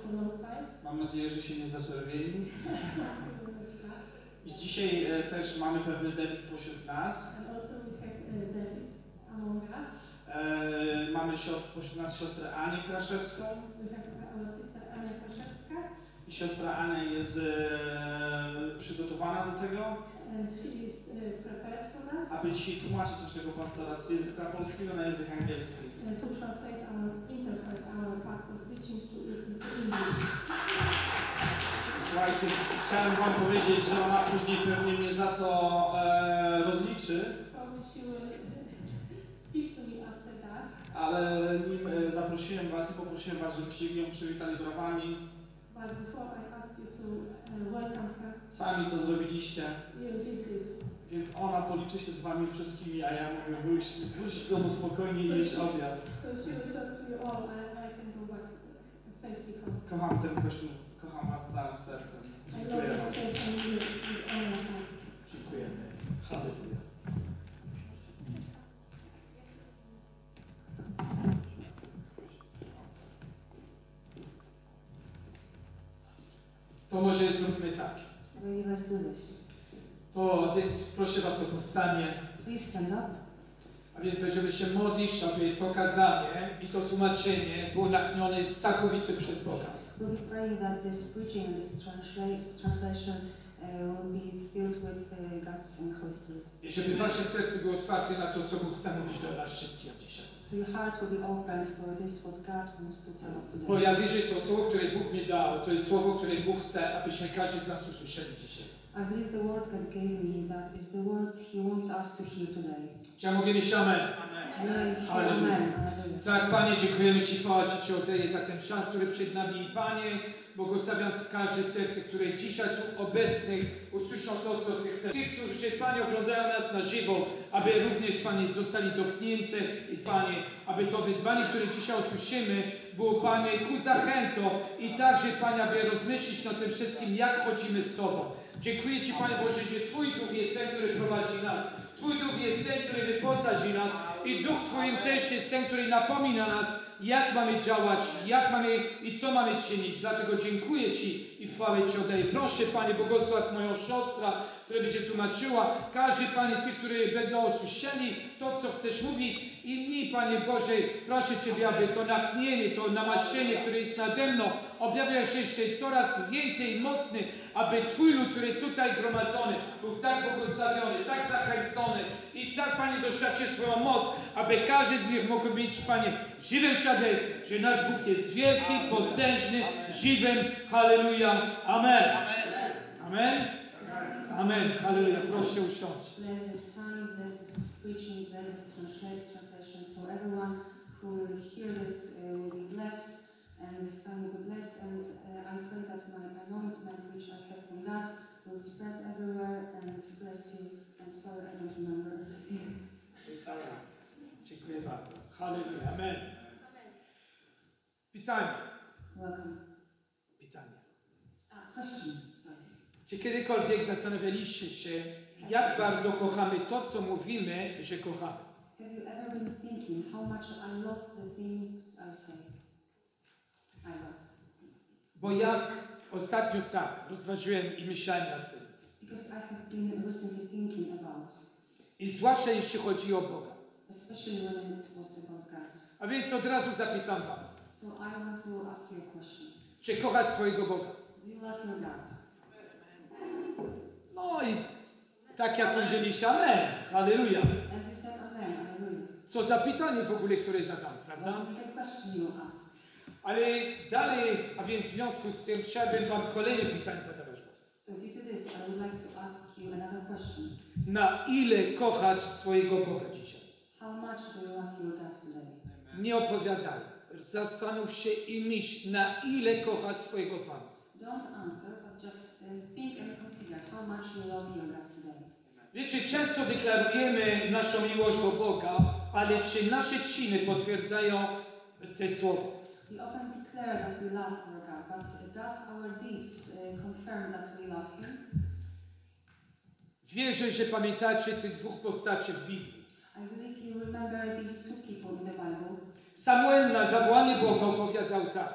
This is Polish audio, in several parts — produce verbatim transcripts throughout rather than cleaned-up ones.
for a long time. Mam nadzieję, że się nie zaczerwieni. I dzisiaj e, też mamy pewny debiut pośród nas. And also we have uh, David among us. E, mamy siostr, pośród nas siostrę Anię Kraszewską. We have our sister Ania Kraszewska. I siostra Ania jest e, przygotowana do tego, And she is uh, prepared for that. aby dzisiaj tłumaczyć naszego pastora z języka polskiego na język angielski. Uh, to translate our interpret our pastor preaching to, to English. Słuchajcie, chciałem wam powiedzieć, że ona później pewnie mnie za to e, rozliczy, Probably she will speak to me after that. ale nim e, zaprosiłem was i poprosiłem was, żebyście ją przywitali brawami, But before I ask you to uh, welcome her, sami to zrobiliście, you did this. więc ona policzy się z wami wszystkimi, a ja mogę wyjść, wyjść do domu spokojnie i jeść obiad. So she will talk to you all and I can go back safely home. Kocham ten kościół, kocham was całym sercem. I Dziękuję love wam. this church and you with all my heart. Dziękujemy. Halleluja. To może zróbmy tak. Maybe let's do this. To więc proszę was o powstanie. Please stand up. A więc będziemy się modlić, aby to kazanie i to tłumaczenie było natchnione całkowicie przez Boga. We'll be praying that this preaching and this transla- translation uh, will be filled with uh, God's and Holy Spirit. I żeby wasze serce było otwarte na to, co Bóg chce mówić do nas wszystkich dzisiaj. So your hearts will be opened for this, what God wants to tell us Bo today. ja wierzę, to słowo, które Bóg mi dał, to jest słowo, które Bóg chce, abyśmy każdy z nas usłyszeli dzisiaj. I believe the word God gave me, that is the word He wants us to hear today. Czy ja mogę mieć amen? Amen. Hallelujah. Amen. Hallelujah. Tak, Panie, dziękujemy Ci, chwała Ci Ci oddaję za ten czas, który przed nami. Panie, błogosławiam każde serce, które dzisiaj tu obecnych usłyszą to, co Ty chcesz. Tych, którzy, Panie, oglądają nas na żywo, aby również, Panie, zostali dotknięte i, Panie, aby to wyzwanie, które dzisiaj usłyszymy, było, Panie, ku zachętą i także, Panie, aby rozmyślić nad tym wszystkim, jak chodzimy z Tobą. Dziękuję Ci, Panie Boże, że Twój Duch jest ten, który prowadzi nas. Twój Duch jest ten, który wyposaży nas i Duch Twoim też jest ten, który napomina nas, jak mamy działać, jak mamy i co mamy czynić. Dlatego dziękuję Ci i chwałę Ci oddaję. Proszę, Panie, błogosław moją siostrę, która będzie tłumaczyła. Każdy, Panie, tych, którzy będą usłyszeli to, co chcesz mówić. I mi, Panie Boże, proszę Ciebie, aby to natchnienie, to namaszczenie, które jest nade mną, objawiasz się jeszcze coraz więcej mocny, aby Twój lud, który jest tutaj gromadzony, był tak błogosławiony, tak zachęcony i tak, Panie, doświadczył Twoją moc, aby każdy z nich mógł być, Panie, żywym świadectwem, że nasz Bóg jest wielki, potężny, żywym. Halleluja. Amen. Amen. Amen. Halleluja. Proszę usiąść. Bless this time, bless this preaching, bless this translate- translation, so everyone who will hear this uh, will be blessed, and this time will be blessed. And uh, I pray that my anointment, which I have from God, will spread everywhere and bless you. And sorry, I don't remember everything. Cały raz. Dziękuję bardzo. Halleluja. Amen. Pytanie. Welcome. Pytanie. Ah, question. Sorry. Czy kiedykolwiek zastanawialiście się, jak bardzo kochamy to, co mówimy, że kochamy? Have you ever been thinking how much I love the things I say? I love. Bo ja ostatnio tak rozważyłem i myślałem nad tym. Because I have been recently thinking about, I zwłaszcza jeśli chodzi o Boga. especially when it was about God. A więc od razu zapytam was. So I want to ask you a question. Czy kochasz swojego Boga? Do you love your God? No i tak jak powiedzieliście, amen. Halleluja. As you said, Amen, Hallelujah. Co za pytanie w ogóle, które zadam, prawda? What is the question you ask? Ale dalej, a więc w związku z tym chciałbym wam kolejne pytanie zadawać. So due to this, I would like to ask you another question. Na ile kochać swojego Boga dzisiaj? How much do you love your God today? Nie opowiadaj. Zastanów się i myśl, na ile kochasz swojego Pana. Don't answer, but just uh, think and consider how much you love your God today. Wiecie, często deklarujemy naszą miłość do Boga, ale czy nasze czyny potwierdzają te słowa? We often declare that we love our God, but uh, does our deeds uh, confirm that we love Him? Wierzę, że pamiętacie tych dwóch postaci w Biblii. I believe you remember these two people in the Bible. Samuel na zawołanie Boga opowiadał tak.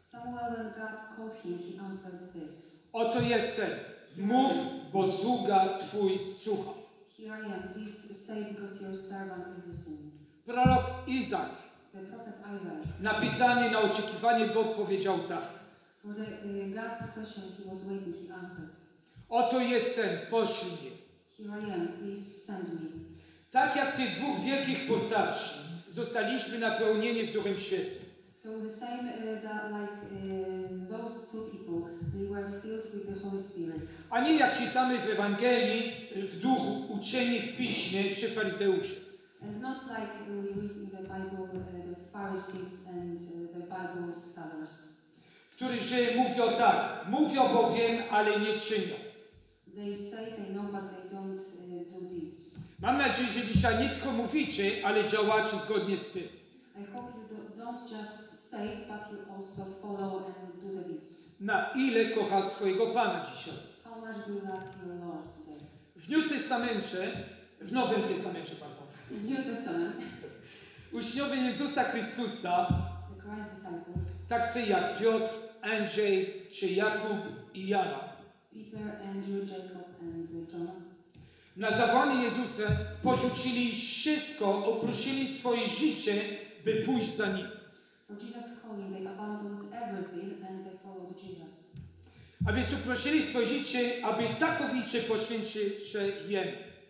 Samuel, when God called him, he answered this. Oto jestem. Mów, bo sługa Twój słucha. Here I am, please say because your servant is listening. Prorok Izak The prophet Isaiah, na pytanie, na oczekiwanie Bóg powiedział tak. for the uh, God's question he was waiting, he answered, Oto jestem, poślij mnie. here I am, please send me. Tak jak tych dwóch wielkich postaci zostaliśmy napełnieni w Duchem Świętym. So the same uh, that like uh, those two people, they were filled with the Holy Spirit. A nie jak czytamy w Ewangelii, w duchu uczeni w Piśmie czy faryzeusze. And not like we read in the Bible uh, the Pharisees and uh, the Bible scholars. Którzy mówią tak, mówią bowiem, ale nie czynią. They say they know, but they don't uh, do deeds. Mam nadzieję, że dzisiaj nie tylko mówicie, ale działacie zgodnie z tym. I hope you do, don't just say, but you also follow and do the deeds. Na ile kocha swojego Pana dzisiaj? How much do you love your Lord today? W New Testamencie, w Nowym Testamencie, pardon, In New Testament, uczniowie Jezusa Chrystusa, the Christ disciples, tacy jak Piotr, Andrzej czy Jakub i Jana, Peter, Andrew, Jacob, and uh, John, na zawołanie Jezusa porzucili wszystko, opuścili swoje życie, by pójść za Nim. for Jesus' calling, they abandoned everything and they followed Jesus. A więc uprosili swoje życie, aby całkowicie poświęcić się Jemu.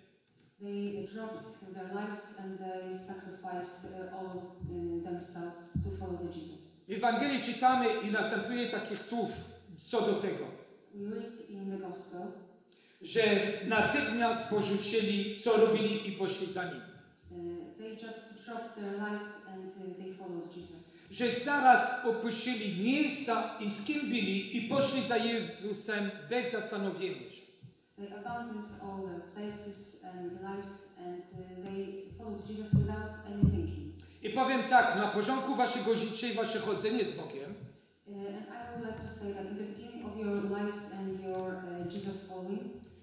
They dropped their lives and they sacrificed uh, all of uh, themselves to follow the Jesus. W Ewangelii czytamy i następuje takich słów co do tego, We read in the Gospel że natychmiast porzucili, co robili i poszli za Nim. uh, they just dropped their lives and uh, they followed Jesus. Że zaraz opuścili miejsca i z kim byli i poszli za Jezusem bez zastanowienia się. They abandoned all their places and lives and uh, they followed Jesus without any thinking. I powiem tak, na porządku waszego życia i wasze chodzenie z Bogiem Uh, and I would like to say that in the beginning of your lives and your uh, Jesus following,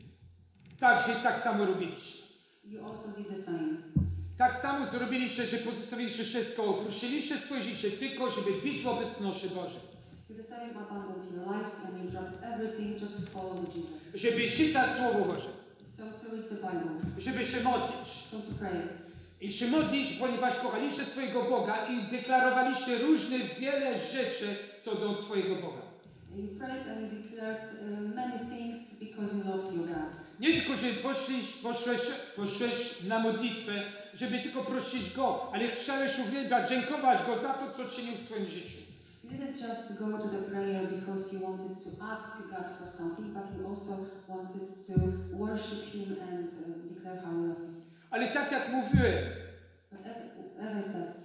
także tak samo robiliście. you also did the same. Tak samo zrobiliście, że pozostawiliście wszystko, opuściliście swoje życie tylko, żeby być w obecności Bożej. You the same abandoned your lives and you dropped everything just to follow Jesus. Żeby czytać Słowo Boże, So to read the Bible, żeby się modlić. so to pray. I się modlić, ponieważ kochaliście swojego Boga i deklarowaliście różne, wiele rzeczy co do Twojego Boga. You prayed and you declared uh, many things because you loved your God. Nie tylko, że poszliś, poszłeś, poszłeś na modlitwę, żeby tylko prosić Go, ale chciałeś uwielbiać, dziękować Go za to, co czynił w Twoim życiu. You didn't just go to the prayer because you wanted to ask God for something, but you also wanted to worship Him and uh, declare how you love Him. Ale tak jak mówiłem, But as, as I said,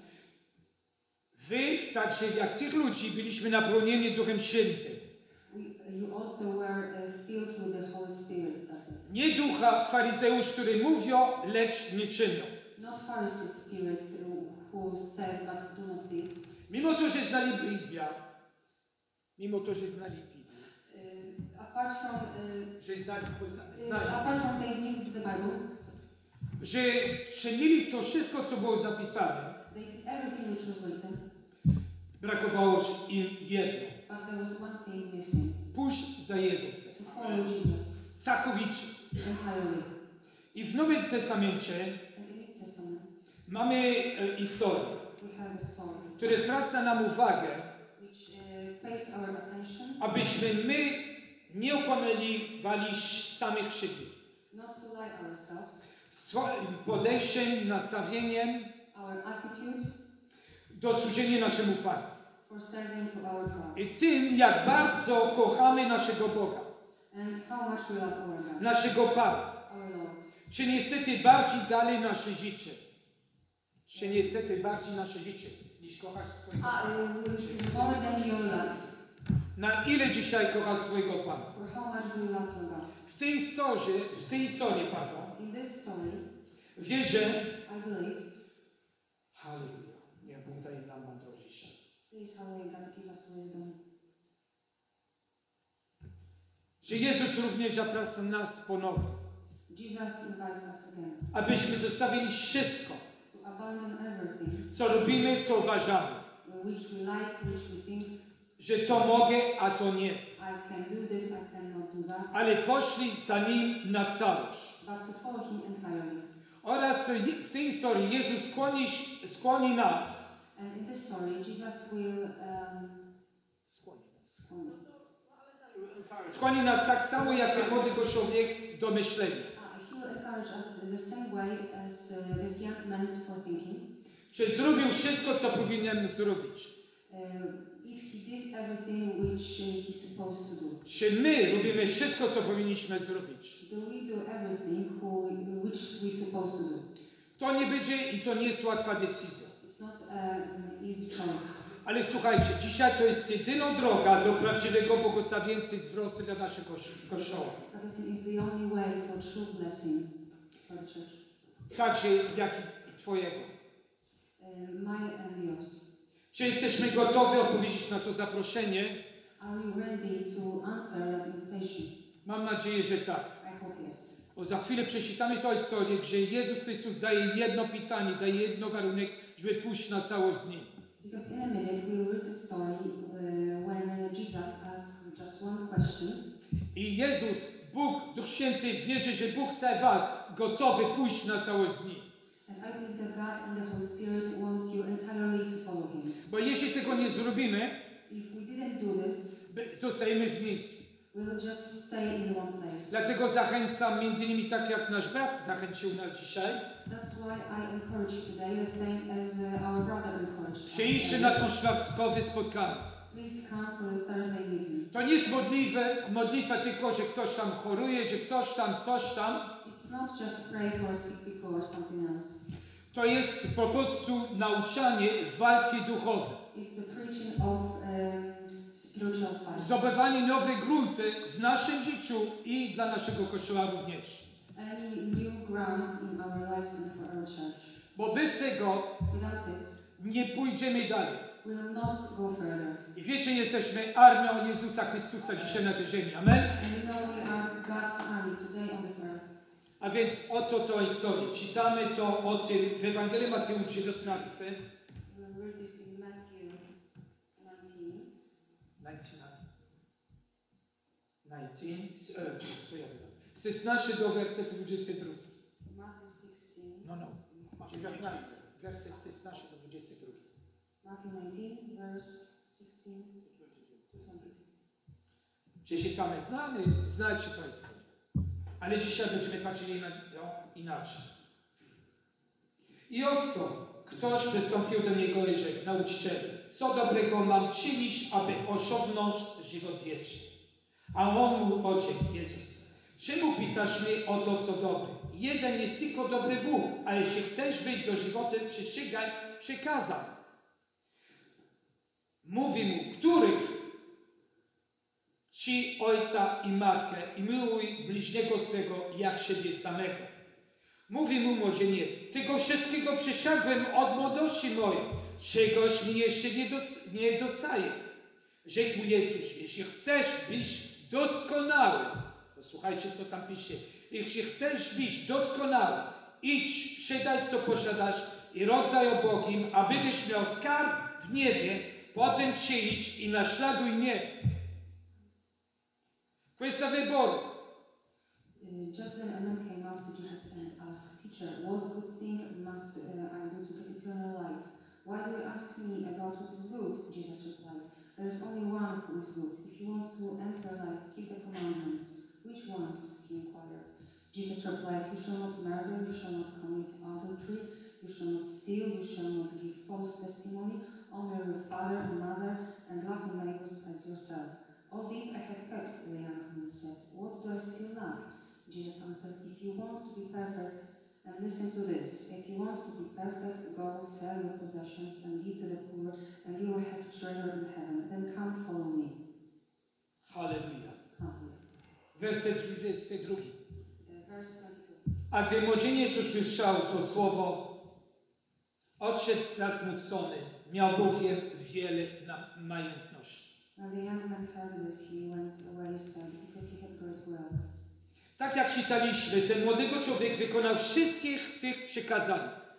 wy, także jak tych ludzi, byliśmy napełnieni Duchem Świętym. we, you also were uh, filled with the Holy Spirit that day. Nie ducha faryzeusz, który mówią, lecz nie czynią. Not Pharisee spirit uh, who says but do not deeds. Mimo to, że znali Biblię, mimo to, że znali Biblię, Uh, apart from uh, że znali, pozna- uh, znali apart from they knew the Bible, że czynili to wszystko, co było zapisane, they did everything which was written, brakowało im jedno. but there was one thing missing: Pójść za Jezusem. to follow Jesus Całkowicie. entirely. I w Nowym Testamencie And in the New Testament, mamy e, historię, we have a story która zwraca nam uwagę, which uh, pays our attention, abyśmy my nie okłamywali samych siebie. not to lie ourselves, Swoim podejściem, nastawieniem our attitude do służenia naszemu Panu. for serving to our God, I tym, jak bardzo kochamy naszego Boga, and how much we love our God, naszego Pana. our Lord. Czy niestety bardziej dalej nasze życie, czy niestety bardziej nasze życie, niż kochasz swojego Ah, Pana. uh, more than your life. Na ile dzisiaj kochasz swojego Pana? For how much do you love your God? W tej historii, w tej historii, pardon, In this story, wierzę, I believe, halleluja, niech Bóg daje nam mądrość, please hallelujah, God give us wisdom, że Jezus również zaprasza nas ponownie, Jesus invites us again abyśmy zostawili wszystko, to abandon everything co robimy, co uważamy, which we like, which we think, że to mogę, a to nie. I can do this, I cannot do that. Ale poszli za nim na całość. But to follow him entirely. Oraz w tej historii Jezus skłoni, skłoni nas. And in this story, Jesus will um, Skłoni nas. skłoni. Skłoni nas tak samo jak ten młody człowiek do myślenia. Uh, he will encourage us the same way as uh, this young man for thinking. Czy zrobił wszystko, co powinien zrobić? Uh, if he did everything which uh, he's supposed to do. Czy my robimy wszystko, co powinniśmy zrobić? Do we do everything who, which we supposed to do? To nie będzie i to nie jest łatwa decyzja. It's not an easy choice. Ale słuchajcie, dzisiaj to jest jedyna droga do prawdziwego błogosławieństwa dla naszego Kościoła. But this is the only way for true blessing for the church. Także jak i Twojego. Uh, mine and yours. Czy jesteśmy gotowi odpowiedzieć na to zaproszenie? Are you ready to answer that invitation? Mam nadzieję, że tak. I hope yes. Bo za chwilę przeczytamy tę historię, że Jezus Chrystus daje jedno pytanie, daje jedno warunek, żeby pójść na całość z Nim. Because in a minute we'll read the story uh, when Jesus asked just one question. I Jezus, Bóg, Duch Święty wierzy, że Bóg chce was gotowy pójść na całość z Nim. And I believe that God and the Holy Spirit wants you entirely to follow Him. Bo jeśli tego nie zrobimy, If we didn't do this, zostajemy w miejscu. we'll just stay in one place. Dlatego zachęcam między innymi tak jak nasz brat zachęcił nas dzisiaj. That's why I encourage you today, the same as uh, our brother encouraged us. Przyjdźcie na to czwartkowe spotkanie. Please come for the Thursday meeting. To nie jest modliwe, modlitwa tylko, że ktoś tam choruje, że ktoś tam coś tam. It's not just pray for sick people or something else. To jest po prostu nauczanie walki duchowej. It's the preaching of um, spiritual fight. Zdobywanie nowych grunty w naszym życiu i dla naszego Kościoła również. Any new grounds in our lives and for our church. Bo bez tego Without it, nie pójdziemy dalej. we will not go further. I wiecie, jesteśmy armią Jezusa Chrystusa dzisiaj na tej ziemi. Amen? And you know we are God's army today on this earth. A więc oto to historię. Czytamy to o tym w Ewangelii Mateusza dziewiętnastym. We'll read this in Matthew nineteen. dziewiętnaście, co ja wiem? Z szesnastego do wersetu dwudziestego drugiego. Matthew sixteen. No, no. dziewiętnasty, werset szesnasty do dwudziestego drugiego. Matthew nineteen, verse sixteen to twenty-two. Przeczytamy, znany, znacie to historię. Ale dzisiaj będziemy patrzyli na nią inaczej. I oto ktoś wystąpił do niego i rzekł, nauczycielu, co dobrego mam czynić, aby osiągnąć żywot wieczny? A on mu odrzekł, Jezus, czemu pytasz mnie o to, co dobre? Jeden jest tylko dobry Bóg, a jeśli chcesz wyjść do żywota, przestrzegaj przykazań. Mówi mu, których? Ci ojca i matkę i miłuj bliźniego swego jak siebie samego. Mówi mu młodzieniec, tego wszystkiego przysiągłem od młodości mojej, czegoś mi jeszcze nie, dos nie dostaje. Rzekł mu Jezus, jeśli chcesz być doskonały, to słuchajcie co tam pisze, jeśli chcesz być doskonały, idź, sprzedaj co posiadasz i rodzaj ubogim, a będziesz miał skarb w niebie, potem przyjdź i naśladuj mnie. Questa wyboru. Uh, Just then a man came up to Jesus and asked, Teacher, what good thing must uh, I do to get eternal life? Why do you ask me about what is good? Jesus replied, there is only one who is good. If you want to enter life, keep the commandments. Which ones? He inquired. Jesus replied, you shall not murder, you shall not commit adultery, you shall not steal, you shall not give false testimony, honor your father and mother, and love your neighbors as yourself. All these I have kept, the young man said. What do I still lack? Jesus answered, if you want to be perfect, and listen to this, if you want to be perfect, go sell your possessions and give to the poor, and you will have treasure in heaven. Then come follow me. Halleluja. Hallelujah. Werset dwudziesty drugi. Uh, verse twenty-two. A gdy młodzieniec usłyszał to słowo, odszedł zasmucony, miał bowiem wiele majątności. When the young man heard this, he went away sad, because he had great wealth. Tak jak czytaliśmy, ten młody człowiek wykonał wszystkich tych przykazań.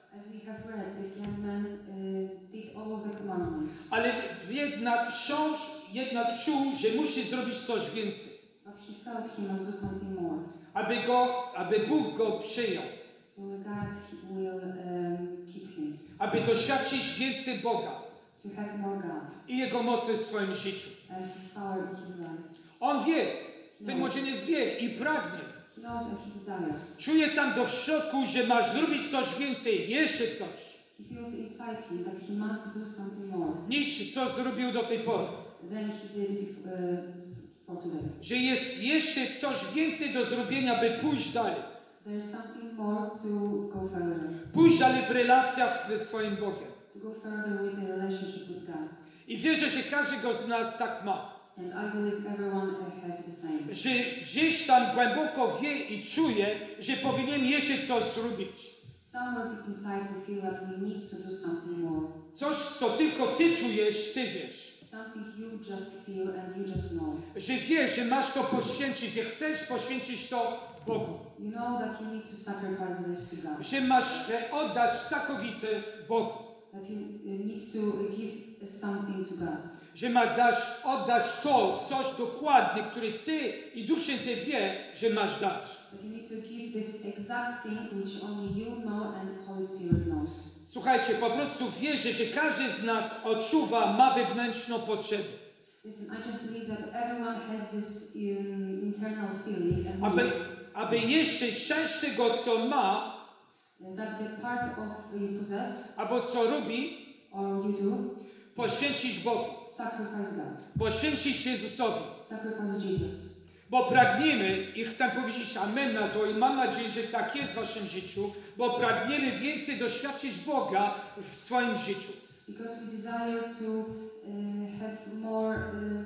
As we have read, this young man uh, did all of the commandments, Ale jednak wciąż, jednak czuł, że musi zrobić coś więcej. but he felt he must do something more. Aby go, aby Bóg go przyjął. So God will um, keep him, Aby doświadczyć więcej Boga to have more God i Jego mocy w swoim życiu. and His power in his life. On wie, He ten knows, młodzieniec wie i pragnie. he knows and he desires. Czuje tam do środku, że masz zrobić coś więcej, jeszcze coś, He feels inside him that he must do something more niż co zrobił do tej pory. than he did before, uh, for today. Że jest jeszcze coś więcej do zrobienia, by pójść dalej. There's something more to go further, Pójść dalej w relacjach ze swoim Bogiem. to go further with the relationship with God. I wierzę, że każdego z nas tak ma. And I believe everyone uh, has the same. Że gdzieś tam głęboko wie i czuje, że powinien jeszcze coś zrobić. Somewhere deep inside we feel that we need to do something more. Coś, co tylko ty czujesz, ty wiesz. Something you just feel and you just know. Że wiesz, że masz to poświęcić, że chcesz poświęcić to Bogu. You know that you need to sacrifice this to God. Że masz e, oddać całkowicie Bogu. That you uh, need to give something to God. Że masz oddać to, coś dokładnie, które ty i Duch Święty wie, że masz dać. That you need to give this exact thing which only you know and Holy Spirit knows. Słuchajcie, po prostu wierzę, że każdy z nas odczuwa, ma wewnętrzną potrzebę. Listen, I just believe that everyone has this um, internal feeling and Aby, need, aby jeszcze część tego, co ma, that the part of you possess albo co robi, or you do, poświęcić Bogu. sacrifice God. Poświęcić Jezusowi. Sacrifice Jesus. Bo pragniemy, i chcę powiedzieć amen na to, i mam nadzieję, że tak jest w waszym życiu, bo pragniemy więcej doświadczyć Boga w swoim życiu. Because we desire to uh, have more um,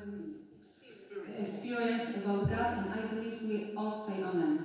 experience about God, and I believe we all say Amen.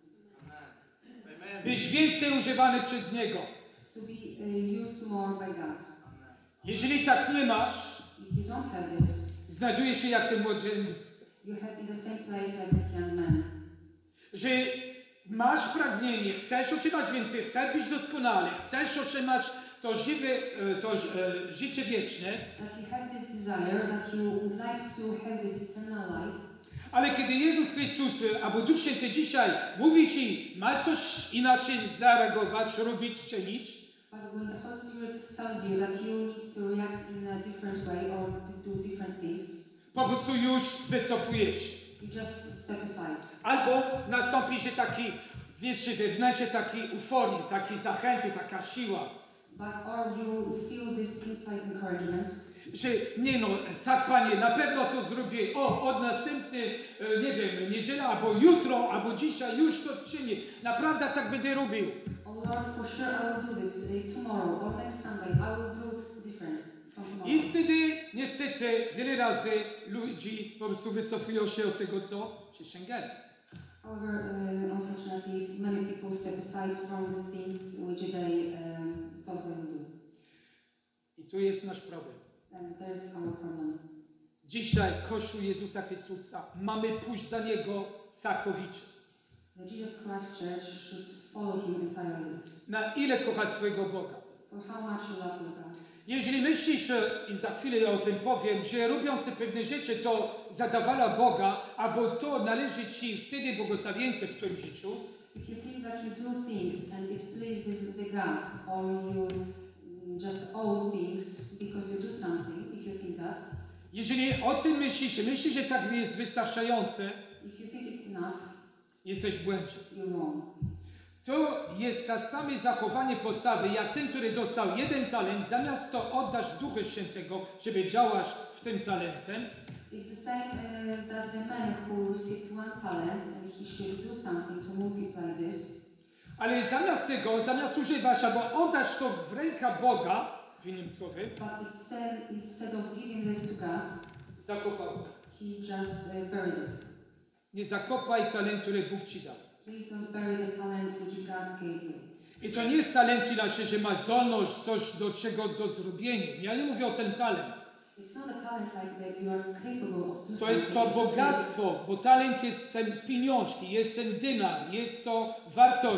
Być więcej używany przez Niego. To be uh, used more by God. Jeżeli tak nie masz, If you don't have this, znajdujesz się jak ten młodzieniec. you have in the same place like this young man. Że masz pragnienie, chcesz otrzymać więcej, chcesz być doskonały, chcesz otrzymać to, żywe, to e, życie wieczne, That you have this desire, that you would like to have this eternal life. ale kiedy Jezus Chrystus albo Duch Święty dzisiaj mówi ci, masz coś inaczej zareagować, robić, czynić, But when the Holy Spirit tells you that you need to react in a different way or to do different things, po prostu już wycofujesz się. you just step aside. Albo nastąpi się taki, wiesz, wewnętrznie taki euforii, taki zachęty, taka siła, But or you feel this inside encouragement. że nie no, tak Panie, na pewno to zrobię, o, od następnej, e, nie wiem, niedziela, albo jutro, albo dzisiaj już to czynię. Naprawdę tak będę robił. Oh Lord, for sure I will do this uh, tomorrow or next Sunday. I will do different from tomorrow. I wtedy niestety wiele razy ludzi po prostu wycofują się od tego, co przysięgali. However, uh, unfortunately, many people step aside from these things which they um, thought they would do. I tu jest nasz problem. And there's our problem. Dzisiaj Kościół Jezusa Chrystusa, mamy pójść za Niego całkowicie. The Jesus Christ Church should follow Him entirely. Na ile kochasz swojego Boga? For how much you love your God. Jeżeli myślisz, i za chwilę o tym powiem, że robiąc pewne rzeczy to zadawala Boga, albo to należy Ci wtedy błogosławieństwo w Twoim życiu, If you think that you do things and it pleases the God, or you just owe things because you do something, if you think that, jeżeli o tym myślisz, myślisz, że tak jest wystarczające, if you think it's enough, jesteś w błędzie. you're wrong. To jest to same zachowanie postawy, jak ten, który dostał jeden talent, zamiast to oddać Ducha Świętego, żeby działać w tym talentem, It's the same uh, that the man who received one talent and he should do something to multiply this. ale zamiast tego, zamiast używać albo oddać to w rękę Boga, w innym słowie, But instead, instead of giving this to God, zakopał. he just uh, buried it. Nie zakopaj talent, który Bóg Ci dał. Please don't bury the talent which God gave you. I to nie jest talent inaczej, że masz zdolność coś do czego do zrobienia. Ja nie mówię o ten talent. It's not a talent like that you are capable of doing To jest to something. bogactwo, bo talent jest ten pieniążki, jest ten dynar, jest to wartość.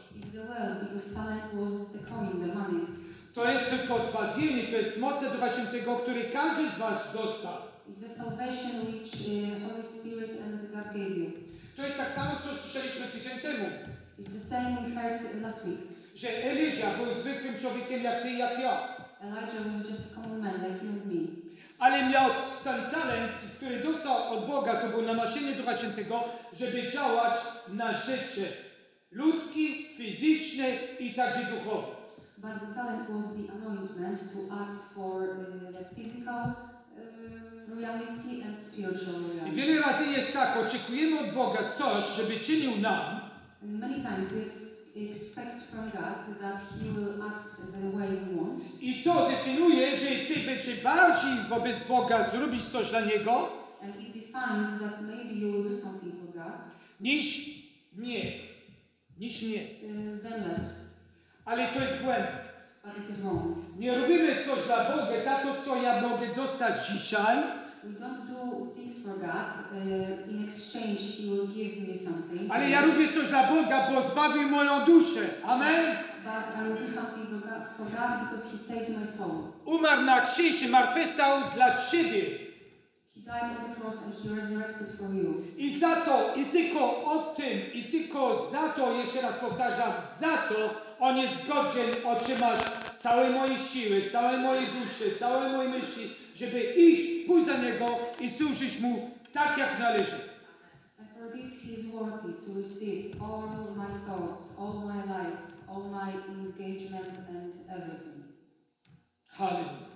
It's the wealth, because talent was the coin, the money. To jest to zbawienie, to jest moc Ducha Świętego, który każdy z was dostał. It's the salvation which uh, Holy Spirit and God gave you. To jest tak samo, co słyszeliśmy tydzień temu. It's the same we heard last week. Że Elijah był zwykłym człowiekiem jak ty i jak ja. Elijah was just a common man like you and me. Ale miał ten talent, który dostał od Boga, to było namaszczenie Ducha Świętego, żeby działać na rzeczy ludzkie, fizyczne i także duchowe. But the talent was the anointment to act for uh, the physical uh, reality and spiritual I reality. wiele razy jest tak, oczekujemy od Boga coś, żeby czynił nam, And many times we ex expect from God that He will act the way we want. i to definiuje, że ty będziesz bardziej wobec Boga zrobić coś dla Niego, And it defines that maybe you will do something for God, niż nie. Niż nie. uh, then less. Ale to jest błęd. But this is wrong. Nie robimy coś dla Boga za to, co ja mogę dostać dzisiaj, We don't do things for God. Uh, in exchange, He will give me something. ale ja robię coś dla Boga, bo zbawił moją duszę. Amen. But I will do something for God, for God because He saved my soul. Umarł na krzyży, zmartwychwstał dla Ciebie. He died on the cross and He resurrected for you. I za to, i tylko o tym, i tylko za to, jeszcze raz powtarzam, za to On jest godzien otrzymać całe moje siły, całe moje dusze, całe moje myśli, żeby iść, pójść za Niego i służyć Mu tak, jak należy. And for this He is worthy to receive all my thoughts, all my life, all my engagement and everything. Halleluja.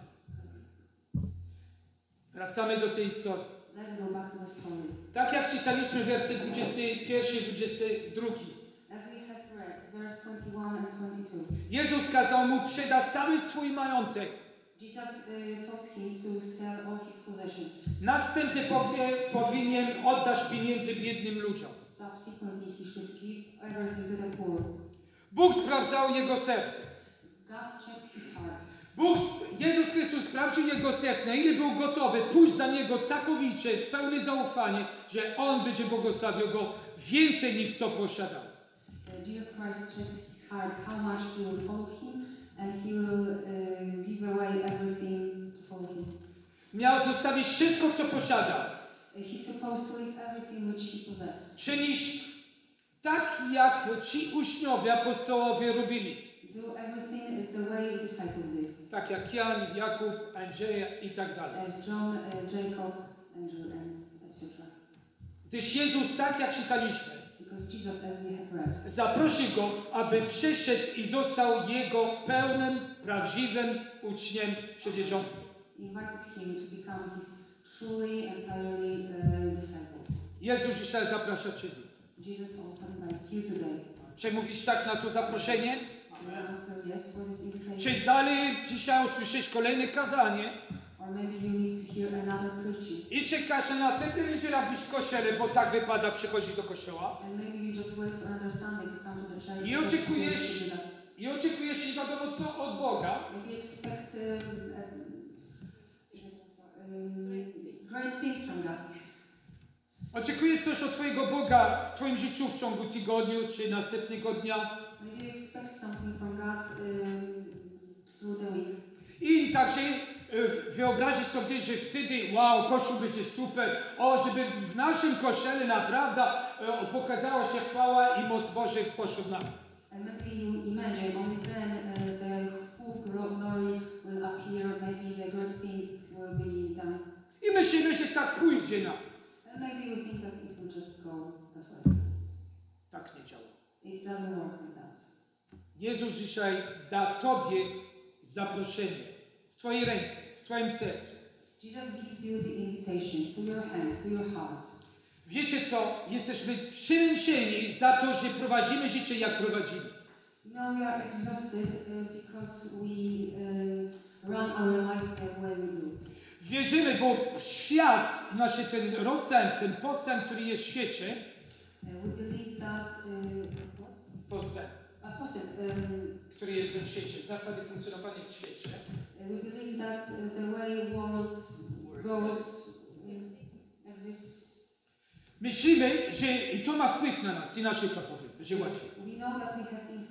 Wracamy do tej historii. Let's go back to the story. Tak jak czytaliśmy wersy dwudziesty pierwszy, dwudziesty drugi. As we have read, verse twenty-one and twenty-two, Jezus kazał mu przedać cały swój majątek. Jesus uh, told him to sell all his possessions. Następnie powie, powinien oddać pieniędzy biednym ludziom. Subsequently, he should give everything to the poor. Bóg sprawdzał jego serce. God checked his heart. Bóg, Jezus Chrystus sprawdził jego serce, na ile był gotowy pójść za Niego całkowicie, w pełne zaufanie, że On będzie błogosławił go więcej niż co posiadał. Uh, Jesus Christ checked his heart, how much he will follow him, and he will uh, give away everything to follow him. Miał zostawić wszystko, co posiadał. Uh, he's supposed to leave everything which he possessed. Czynić tak, jak ci uczniowie apostołowie robili. Do everything the way disciples did. Tak jak Jan, Jakub, Andrzeja i tak dalej. As John, uh, Jacob, Andrew, and et cetera. Gdyż Jezus, tak jak czytaliśmy, Because Jesus, as we have read, zaprosił go, aby przyszedł i został jego pełnym, prawdziwym uczniem czy wierzącym. invited him to become his truly, entirely uh, disciple. Jezus dzisiaj zaprasza Ciebie. Jesus also invites you today. Czy mówisz tak na to zaproszenie? Do you answer yes for this invitation? Czy dalej dzisiaj usłyszysz kolejne kazanie Or maybe you need to hear another preaching. i czekasz na następny niedziela być w kościele, bo tak wypada przychodzić do kościoła And maybe you just wait for another Sunday to come to the church. I because oczekujesz- you do that. i oczekujesz nie wiadomo co od Boga, Maybe expect um, um, great things from God. oczekujesz coś od Twojego Boga w Twoim życiu w ciągu tygodnia czy następnego dnia Maybe you expect something from God um, through the week. i także e, wyobrazisz sobie, że wtedy wow, Kościół będzie super, o, żeby w naszym Kościele naprawdę e, pokazała się chwała i moc Bożych pośród nas. And maybe you imagine only then uh, the full glo- glory will appear, maybe the great thing will be done. I myślimy, że tak pójdzie nam. And maybe you think that it will just go that way. Tak nie działa. It doesn't work like that. Jezus dzisiaj da Tobie zaproszenie w Twojej ręce, w Twoim sercu. Jesus gives you the invitation to your hand, to your heart. Wiecie co? Jesteśmy przymęczeni za to, że prowadzimy życie jak prowadzimy. You know, we are exhausted uh, because we um, run our lives the way we do. Wierzymy, bo świat, znaczy ten rozstęp, ten postęp, który jest w świecie, Uh, we believe that uh, what? postęp, A postęp. Um, który jest w tym świecie, zasady funkcjonowania w świecie, uh, we believe that uh, the way world goes um, exists. myślimy, że i to ma wpływ na nas, inaczej to powiem, będzie łatwiej. We know that we have influence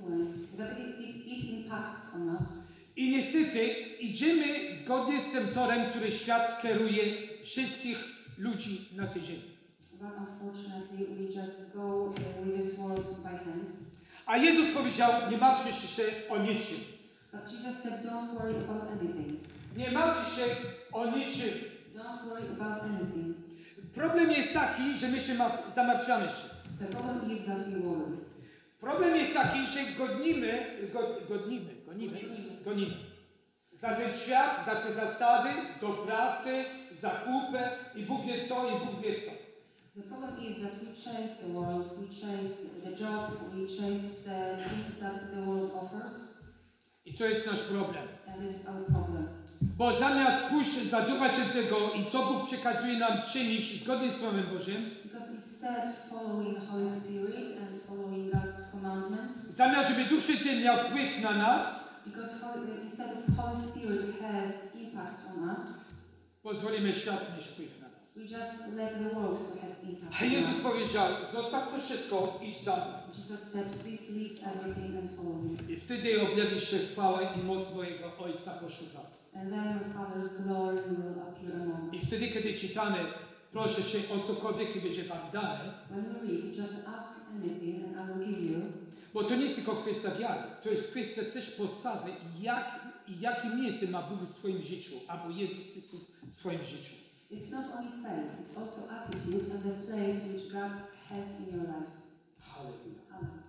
influence, that it, it, it impacts on us. I niestety idziemy zgodnie z tym torem, który świat kieruje wszystkich ludzi na tej ziemi. But unfortunately, we just go uh, with this world by hand. A Jezus powiedział, nie martwcie się o niczym. But Jesus said, don't worry about anything. Nie martwcie się o niczym. Don't worry about anything. Problem jest taki, że my się martw- zamartwiamy się. The problem is that we worry. Problem jest taki, że godnimy, go, godnimy, gonimy, gonimy. Za ten świat, za te zasady, do pracy, zakupy i Bóg wie co, i Bóg wie co. The problem is that we chase the world, we chase the job, we chase the thing that the world offers. I to jest nasz problem. And this is our problem. Bo zamiast pójść, zadumać się tego i co Bóg przekazuje nam czynić zgodnie z Słowem Bożym, Because instead following the Holy Spirit and following God's commandments, zamiast żeby Duch Święty miał wpływ na nas, because Holy, instead of Holy Spirit has impacts on us, pozwolimy świat mieć wpływ na nas. we just let the world to have impact A on Jezus us. powiedział, zostaw to wszystko, idź za mną. Jesus said, please leave everything and follow me. I wtedy objawi się chwała i moc mojego Ojca pośród was. And then your Father's glory will appear among I us. wtedy, kiedy czytamy, proszę się o cokolwiek i będzie wam dane, When you read, just ask anything and I will give you. bo to nie jest tylko kwestia wiary, to jest kwestia też postawy, jak, i jakie miejsce ma Bóg w swoim życiu, albo Jezus Chrystus w swoim życiu. It's not only faith, it's also attitude and the place which God has in your life. Hallelujah. Amen.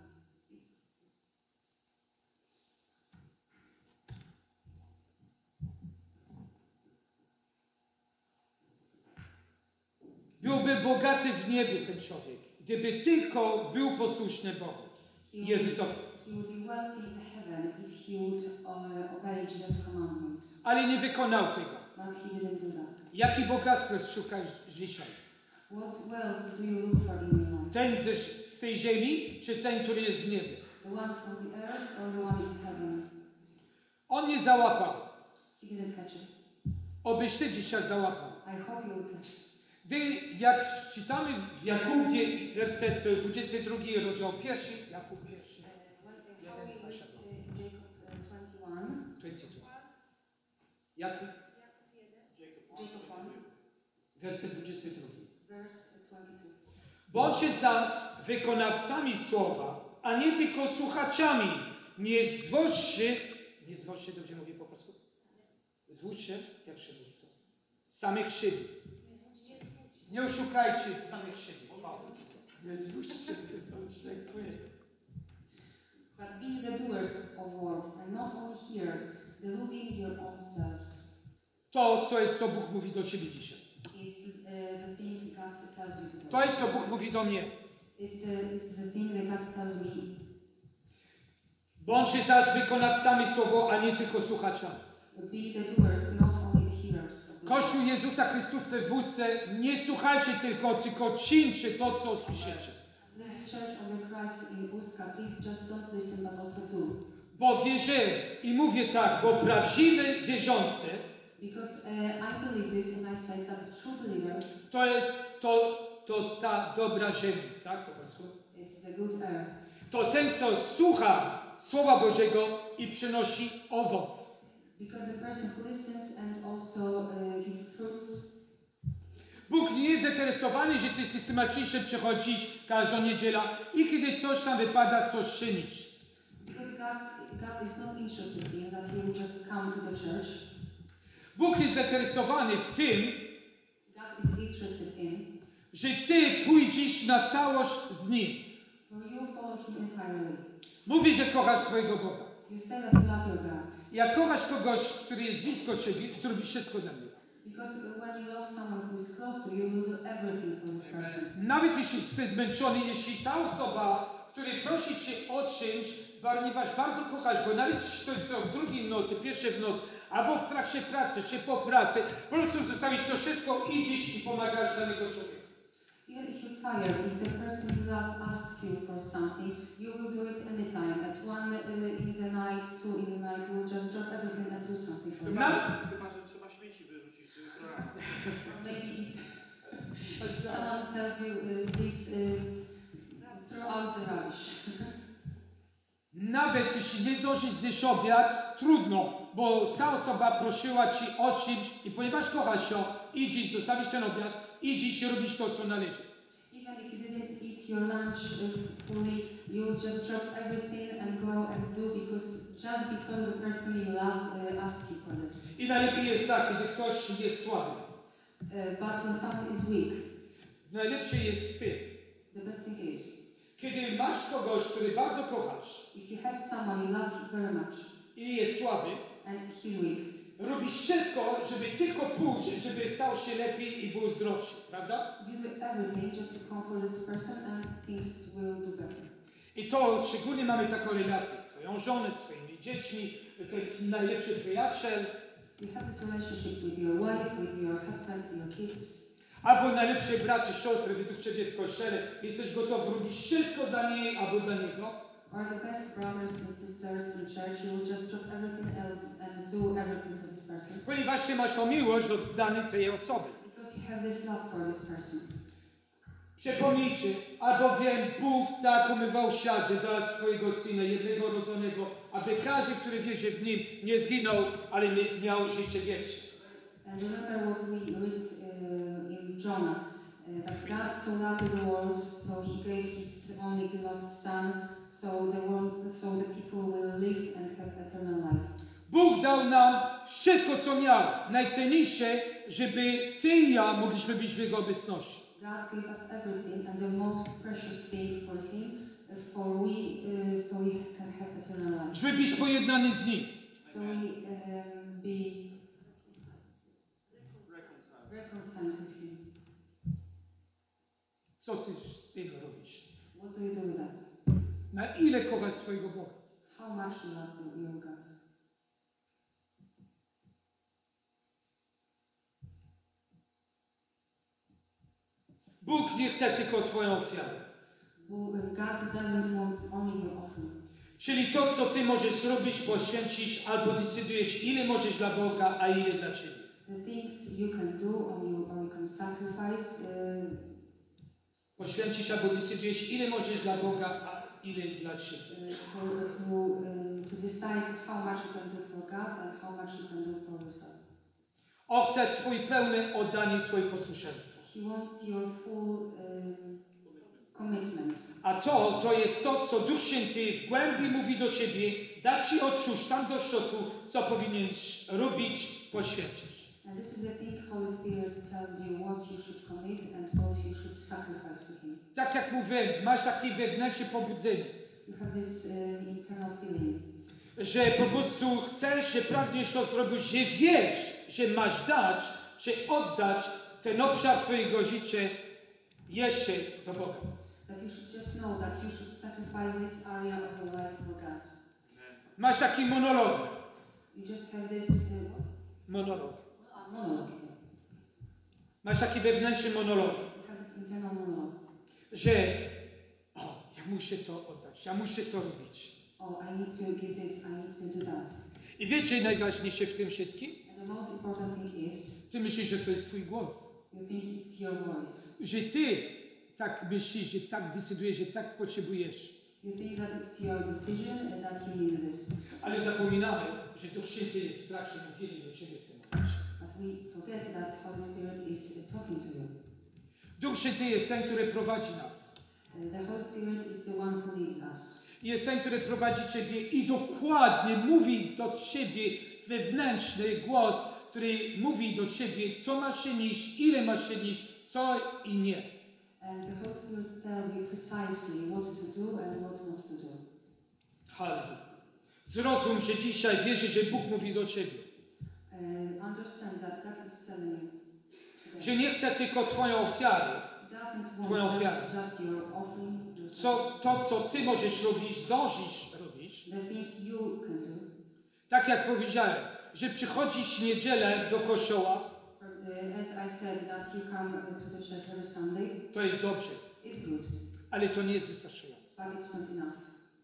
Byłby bogaty w niebie ten człowiek, gdyby tylko był posłuszny Bogu. He will, Jezusowi. he will be wealthy in heaven if he would uh, obey Jesus' commandments. Ale nie wykonał tego. But he didn't do that. Jaki bogactwo szukasz dzisiaj? What wealth do you look for in your life? Ten z, z tej ziemi, czy ten, który jest w niebie? The one from the earth or the one in heaven? On nie załapał. He didn't catch it. Obyś ty dzisiaj załapał. I hope you will catch it. Gdy, jak czytamy w Jakubie, werset dwudziesty drugi, rozdział pierwszy, Jakub pierwszy, Uh, when, how we read uh, Jacob uh, twenty-one. dwudziesty drugi. Jakub, Jacob one, werset dwudziesty drugi. verse twenty-two. Bądźcie zaś wykonawcami słowa, a nie tylko słuchaczami. Nie zwodźcie, nie zwodźcie, dobrze mówię po polsku? Zwódźcie, jak się mówi to? Samych siebie. Nie oszukajcie samych siebie. Nie zwódźcie, nie zwódźcie, dziękuję. But be the doers of word, and not only hearers, deluding your own selves. To, co jest, co Bóg mówi do ciebie dzisiaj. It's uh, the thing God tells you today. To jest, co Bóg mówi do mnie. It, uh, it's the thing that God tells me. Bądźcie zaś wykonawcami słowa, a nie tylko słuchaczami. Be the doers, not only the hearers. Of the Kościół Jezusa Chrystusa w Łódce, nie słuchajcie tylko, tylko czyńcie to, co słyszycie. This church of the Christ in Ustka, please just don't listen, but also do. Bo wierzę i mówię tak, bo prawdziwy wierzący Because uh, I believe this, and I say that the true believer, to jest to, to ta dobra ziemia, tak po polsku? it's the good earth. To ten, kto słucha Słowa Bożego i przynosi owoc. Because the person who listens and also uh, give fruits. Bóg nie jest zainteresowany, że ty systematycznie przychodzisz każdą niedzielę i kiedy coś tam wypada, coś czynisz. Because God's, God is not interested in that you just come to the church. Bóg jest zainteresowany w tym, God is interested in że ty pójdziesz na całość z Nim. for you follow Him entirely. Mówisz, że kochasz swojego Boga. You say that you love your God. Jak kochasz kogoś, który jest blisko ciebie, zrobisz wszystko dla niego. Because when you love someone who is close to you, you will do everything for this person. Nawet jeśli jesteś zmęczony, jeśli ta osoba, której prosi cię o czymś, ponieważ bardzo kochasz go, nawet jeśli to jest w drugiej nocy, pierwszej w nocy, albo w trakcie pracy, czy po pracy, po prostu zostawisz to wszystko, idziesz i pomagasz dla niego człowieka. Even if you're tired, if the person you love asks you for something, you will do it anytime. At one uh, in the night, two in the night, you will just drop everything and do something for Chyba, them. że, chyba, że trzeba śmieci wyrzucić do jutro rano. Maybe if someone tells you, uh, please uh, throw out the rubbish. nawet jeśli nie zdążysz zjeść obiad, trudno, bo ta osoba prosiła Ci o czymś i ponieważ kochasz ją, idź zostawić ten obiad, idź i robić to, co należy. Even if you didn't eat your lunch uh, fully, you just drop everything and go and do because just because the person you love uh, asked you for this. I najlepiej jest tak, kiedy ktoś jest słaby. Uh, but when someone is weak, Najlepsze jest z tym, the best thing is, kiedy masz kogoś, który bardzo kochasz if you have someone you love very much i jest słaby, and he's weak, robisz wszystko, żeby tylko pójść, żeby stał się lepiej i był zdrowszy, prawda? you do everything just to comfort this person and things will do better. I to szczególnie mamy taką relację z swoją żoną, swoimi dziećmi, ten najlepszy przyjaciel, You have this relationship with your wife, with your husband, your kids, albo najlepsze bracia, siostry według Ciebie w kościele. Jesteś gotowy robić wszystko dla niej albo dla niego. or the best brothers and sisters in church. You will just drop everything else and do everything for this person Ponieważ Ty masz tą miłość do danej tej osoby. because you have this love for this person. Przypomnijcie, albowiem Bóg tak umywał świat, że dał swojego Syna, jednego rodzonego, aby każdy, który wierzy w Nim, nie zginął, ale miał życie wieczne. And remember what we read uh, in Jonah, uh, that God so loved the world, so He gave His only beloved Son, so the world, so the people will live and have eternal life. Bóg dał nam wszystko, co miał, najcenniejsze, żeby Ty i ja mogliśmy być w Jego obecności. God gave us everything and the most precious thing for Him, uh, for we, uh, so we can have eternal life. Żeby być pojednani z Nim. So we um, be reconciled with Him. Co Ty z tym robisz? What do you do with that? Na ile kochasz swojego Boga? How much you love your God? Bóg nie chce tylko Twoją ofiarę. God doesn't want only your offering. Czyli to, co Ty możesz zrobić, poświęcić, albo decydujesz, ile możesz dla Boga, a ile dla Ciebie. The things you can do or you, or you can sacrifice, uh, Poświęcić, albo decydujesz, ile możesz dla Boga, a ile dla Ciebie. uh, for, to, um, to decide how much you can do for God and how much you can do for yourself. On chce Twoje pełne oddanie, Twoje posłuszeństwo. He wants your full um, commitment. A to, to jest to, co Duch Święty w głębi mówi do Ciebie, da Ci odczuć tam do środku, co powinieneś robić, poświęcić. And this is the thing Holy Spirit tells you what you should commit and what you should sacrifice for Him. Tak jak mówiłem, masz takie wewnętrzne pobudzenie, You have this uh, internal feeling że po prostu chcesz, że pragniesz to zrobić, że wiesz, że masz dać, czy oddać ten obszar Twojego życia jeszcze do Boga. that you should just know that you should sacrifice this area of your life for God. Masz taki monolog. You just have this uh, Monolog. uh, monologue. Masz taki wewnętrzny monolog, You have this internal monologue. że o, ja muszę to oddać, ja muszę to robić. Oh, I need to give this, I need to do that. I wiecie najważniejsze w tym wszystkim? And the most important thing is, Ty myślisz, że to jest Twój głos. you think it's your voice. Że Ty tak myślisz, że tak decydujesz, że tak potrzebujesz. You think that it's your decision and that you need this. Ale zapominamy, że Duch Święty jest w trakcie mówili do Ciebie w tym momencie. But we forget that Holy Spirit is uh, talking to you. Duch Święty jest ten, który prowadzi nas. Uh, the Holy Spirit is the one who leads us. Jest ten, który prowadzi Ciebie i dokładnie mówi do Ciebie wewnętrzny głos, który mówi do Ciebie, co masz się nieść, ile masz się nieść, co i nie. And the Holy Spirit tells you precisely what to do and what not to do. Halleluja. Zrozum, że dzisiaj wierzy, że Bóg mówi do Ciebie. Uh, understand that God is telling you that Że nie chce tylko Twoją ofiarę. He doesn't Twoją want ofiarę. just, just your offering, your Co, to, co Ty możesz robić, zdążysz robić. the thing you can do. Tak jak powiedziałem, że przychodzisz w niedzielę do kościoła, Uh, as I said, that you come uh, to the church every Sunday, to jest dobrze, it's good, ale to nie jest wystarczające. but it's not enough.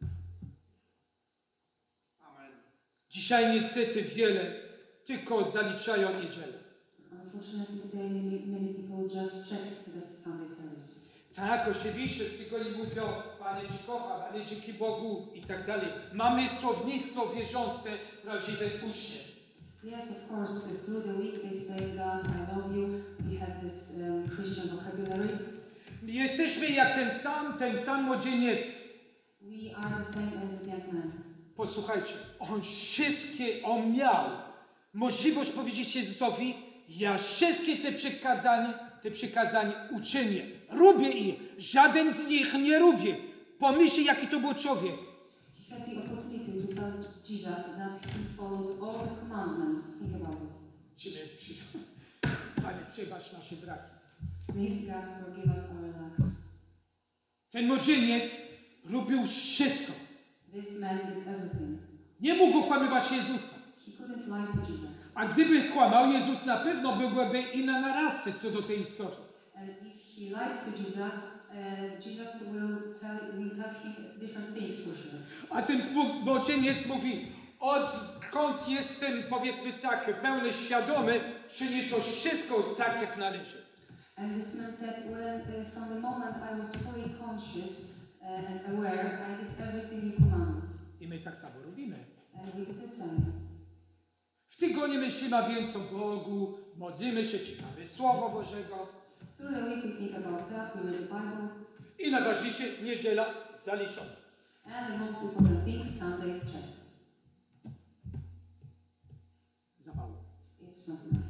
Amen. Dzisiaj niestety wiele tylko zaliczają niedzielę. Unfortunately, today many, many people just checked the Sunday service. Tak, oczywiście, tylko nie mówią, Panie Cię kocham, ale dzięki Bogu i tak dalej. Mamy słownictwo wierzące, prawdziwe ucznie. Yes, of course, through the week they say, God, I love you. We have this um, Christian vocabulary. Jesteśmy jak ten sam, ten sam młodzieniec. We are the same as this young man. Posłuchajcie, on wszystkie, on miał możliwość powiedzieć Jezusowi, ja wszystkie te przykazania, te przykazania uczynię. Robię je. Żaden z nich nie robię. Pomyśl, jaki to był człowiek. He had the opportunity to tell Jesus that he followed all the commandments. Think about it. Ciebie przy... Panie, przebacz nasze braki. Please, God, forgive us our lacks. Ten młodzieniec robił wszystko. This man did everything. Nie mógł okłamywać Jezusa. He couldn't lie to Jesus. A gdyby kłamał, Jezus na pewno byłby inna narracja co do tej historii. And if he lied to Jesus, uh, Jesus will tell, will tell him different things for sure. A ten młodzieniec mówi, odkąd jestem, powiedzmy tak, pełny świadomy, czynię to wszystko tak, jak należy. And this man said, well, uh, from the moment I was fully conscious uh, and aware, I did everything you commanded. I my tak samo robimy. And we did the same. W tygodniu myślimy a więc o Bogu, modlimy się, czytamy Słowo Bożego. Through the week we think about God, we read the Bible. I najważniejsze, niedziela zaliczona. And the most important thing, Sunday checked. Za mało. It's not enough.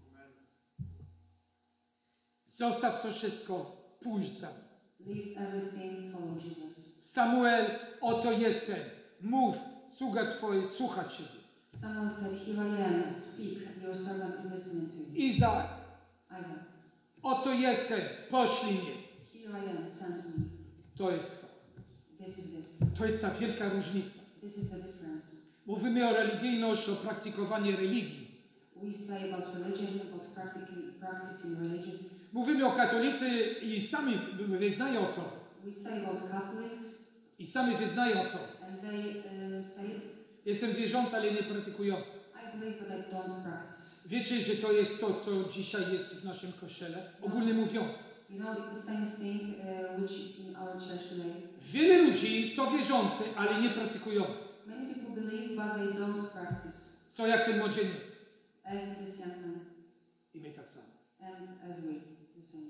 Zostaw to wszystko, pójdź za mną. Leave everything, follow Jesus. Samuel, oto jestem. Mów, sługa Twoje, słucha Ciebie. Someone said, here I am, speak, your servant is listening to you. Izaak, Isaac, oto jestem, poślij mnie. here I am, send me. To jest to. This is this. To jest ta wielka różnica. This is the difference. Mówimy o religijności, o praktykowaniu religii. We say about religion, about practicing, practicing religion. Mówimy o katolicy i sami wyznają to. We say about Catholics, I sami wyznają to. and they um, say it. Jestem wierzący, ale nie praktikujący. I believe, but I don't practice. Wiecie, że to jest to, co dzisiaj jest w naszym kościele? Ogólnie mówiąc. You know, it's the same thing uh, which is in our church today. Wiele ludzi są wierzący, ale nie praktikujący. Many people believe, but they don't practice. Są jak ten młodzieniec. As this young man, I my tak samo. and as we, the same.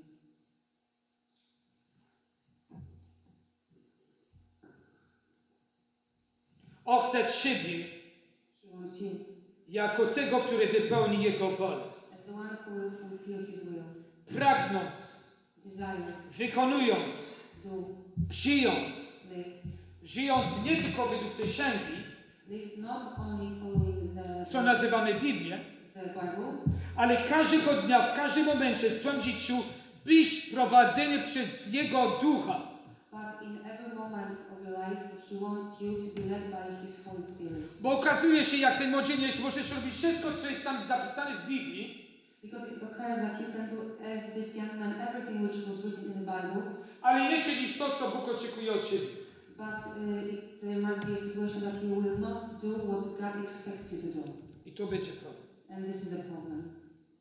On chce Ciebie He wants you jako tego, który wypełni Jego wolę. as the one who will fulfill His will. Pragnąc, Desire, wykonując, do, żyjąc, live. żyjąc nie tylko według tej księgi, Live not only following the, co nazywamy Biblię, the Bible, ale każdego dnia, w każdym momencie w swoim życiu być prowadzony przez Jego Ducha. but in every moment of your life, He wants you to be led by His Holy Spirit. Bo okazuje się, jak ten młodzieniec, możesz robić wszystko, co jest tam zapisane w Biblii, Because it occurs that you can do, as this young man, everything which was written in the Bible, ale nie czynisz to, co Bóg oczekuje od Ciebie. but uh, it, there might be a situation that you will not do what God expects you to do. I to będzie problem. And this is the problem.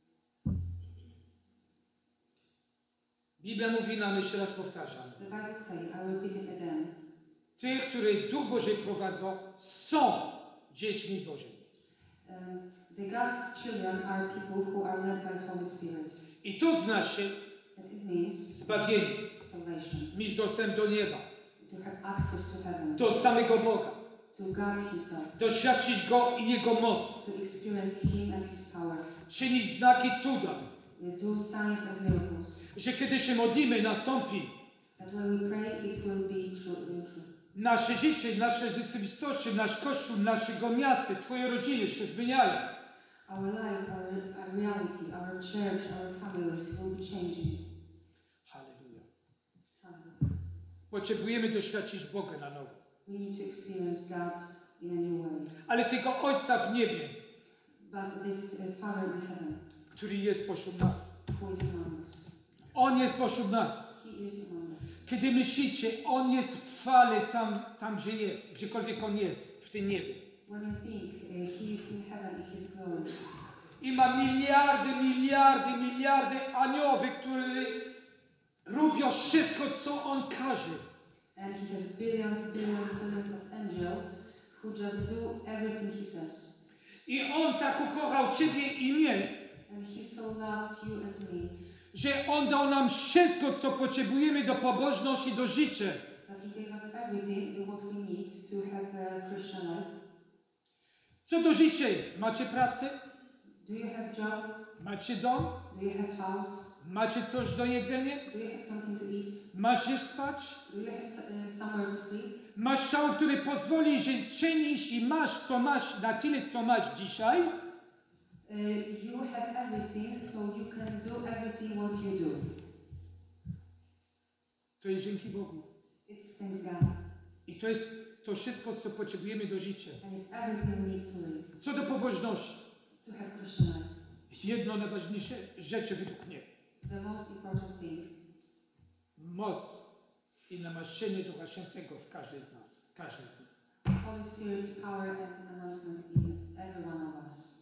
Biblia mówi nam, jeszcze raz powtarzam, The Bible says, I repeat it again, tych, których Duch Boży prowadzą, są dziećmi Bożymi. um, the God's children are people who are led by Holy Spirit. I to znaczy That it means zbawienie, salvation, mieć dostęp do nieba, to have access to heaven, do samego Boga, to God Himself, doświadczyć Go i Jego mocy, to experience Him and His power, czynić znaki cuda, to do signs and miracles. że kiedy się modlimy, nastąpi That when we pray, it will be true. true. nasze życie, nasze rzeczywistości, nasz Kościół, naszego miasta, Twoje rodziny się zmieniają. Our life, our, our reality, our church, our families will be changing. Halleluja. Hallelujah. Potrzebujemy doświadczyć Boga na nowo. We need to experience God in a new way. Ale tego Ojca w niebie, But this uh, Father in heaven, który jest pośród nas. who is among us, On jest pośród nas. He is among us. Kiedy myślicie, On jest w fale tam, tam gdzie jest, gdziekolwiek On jest, w tym niebie. When you think uh, He is in heaven in His glory, I ma miliardy, miliardy, miliardy aniołów, które robią robią wszystko, co On każe. And He has billions, billions, billions of angels who just do everything He says. I On tak ukochał Ciebie i mnie, And He so loved you and me że On dał nam wszystko, co potrzebujemy do pobożności, do życia. that He gave us everything what we need to have a Christian life. Co do życia? Macie pracę? Do you have job? Macie dom? Do you have house? Macie coś do jedzenia? Do you have something to eat? Masz gdzie spać? Do you have uh, somewhere to sleep? Masz ciało, które pozwoli, że czynisz i masz, co masz, na tyle, co masz dzisiaj? Uh, you have everything, so you can do everything what you do. To jest dzięki Bogu. It's thanks God. I to jest to wszystko, co potrzebujemy do życia. And it's everything we need to live, Co do pobożności. to have Christian life. Jest jedno najważniejsze rzeczy według mnie. The most important thing, Moc i namaszczenie Ducha Świętego w każdej z nas. Każdej z nas. Holy Spirit's power and anointment in every one of us.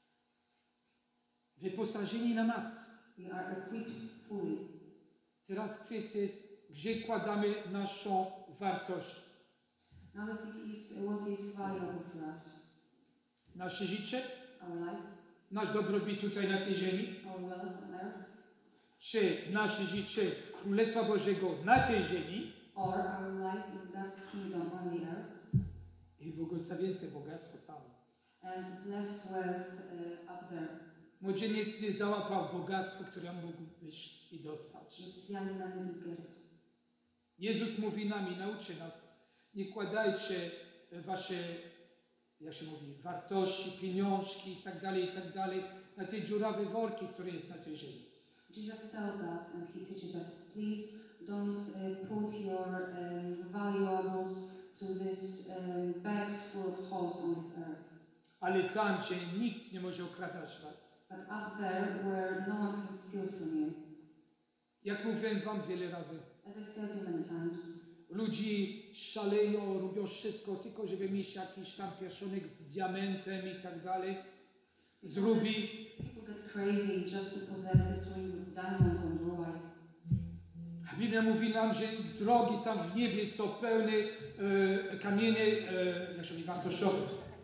Wyposażeni na maks. We are equipped fully. Teraz kwestia jest, gdzie kładamy naszą wartość. Now the thing is, what is valuable for us? Nasze życie, Our life, nasz dobrobit tutaj na tej ziemi, our wealth on earth, czy nasze życie w Królestwa Bożego na tej ziemi or our life in God's kingdom on the earth, i błogosławieństwo, bogactwo tam. and blessed wealth uh, up there. Młodzieniec nie załapał bogactwo, które mógł być i dostać. This young man didn't get it. Jezus mówi nam i nauczy nas, nie kładajcie wasze, jak się mówi, wartości, pieniążki i tak dalej, i tak dalej na te dziurawe worki, które jest na tej ziemi. Jesus tells us and He teaches us, please don't uh, put your um, valuables to these um, bags full of holes on this earth. Ale tam, gdzie nikt nie może okradać was. But up there where no one can steal from you. Jak mówiłem wam wiele razy, As I said to you many times, ludzi szaleją, robią wszystko tylko, żeby mieć jakiś tam pierścionek z diamentem i tak dalej, z rubi. people get crazy just to possess this ring with diamond on ruby. Biblia mówi nam, że drogi tam w niebie są pełne e, kamienie, e, jak się mówi, wartościowe.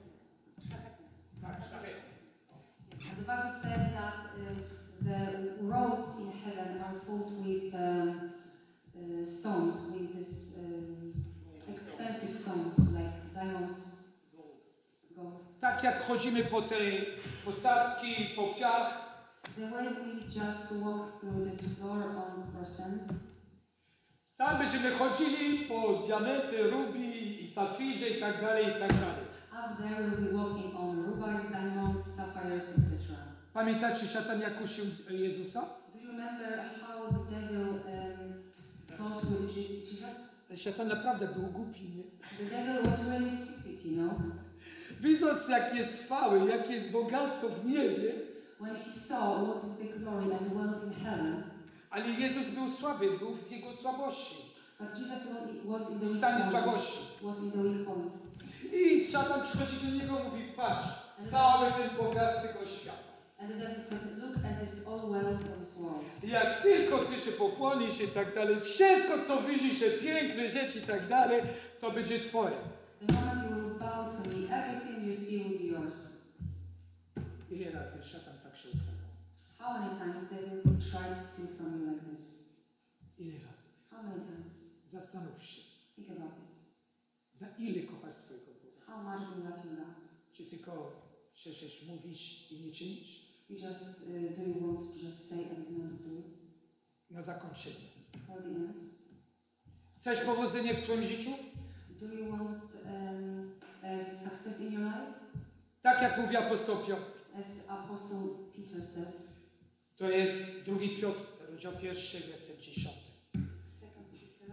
And the Bible said that uh, the roads in heaven are filled with um, uh, stones, with these um, expensive stones like diamonds, gold. Tak jak chodzimy po tej posadzki, po piach, The way we just walk through this floor on percent, tam będziemy chodzili po diamenty, rubi i safirze i tak dalej, i tak dalej. up there we'll be walking on rubies, diamonds, sapphires, et cetera. Pamiętacie, szatan jak kusił Jezusa? Do you remember how the devil um, talked with Je- Jesus? Szatan naprawdę był głupi, nie? The devil was really stupid, you know. Widząc, jak jest chwały, jakie jest bogactwo w niebie, When he saw what is the glory and wealth in heaven, ale Jezus był słaby, był w jego słabości, but Jesus wa- was in the w weak stanie point. słabości. Was in the weak point. I szatan przychodzi do niego i mówi, patrz, cały ten bogactwo tego świata. And the devil said, look at this all wealth from this world. I jak tylko ty się pokłonisz i tak dalej, wszystko co widzisz, te piękne rzeczy i tak dalej, to będzie twoje. The moment you will bow to me, everything you see will be yours. Ile razy szatan tak się ukradał? How many times devil will try to steal from you like this? Ile razy? How many times? Zastanów się, Think about it. na ile kochasz swojego Boga? How much do you love your God? Czy tylko przecież mówisz i nie czynisz? You just, uh, do you want to just say and not do? Na zakończenie. For the end? Chcesz powodzenia w swoim życiu? Do you want um, as success in your life? Tak jak mówi apostoł Piotr. As Apostle Peter says, To jest drugi Piotr, rozdział pierwszy, werset dziesiąty. Second Peter,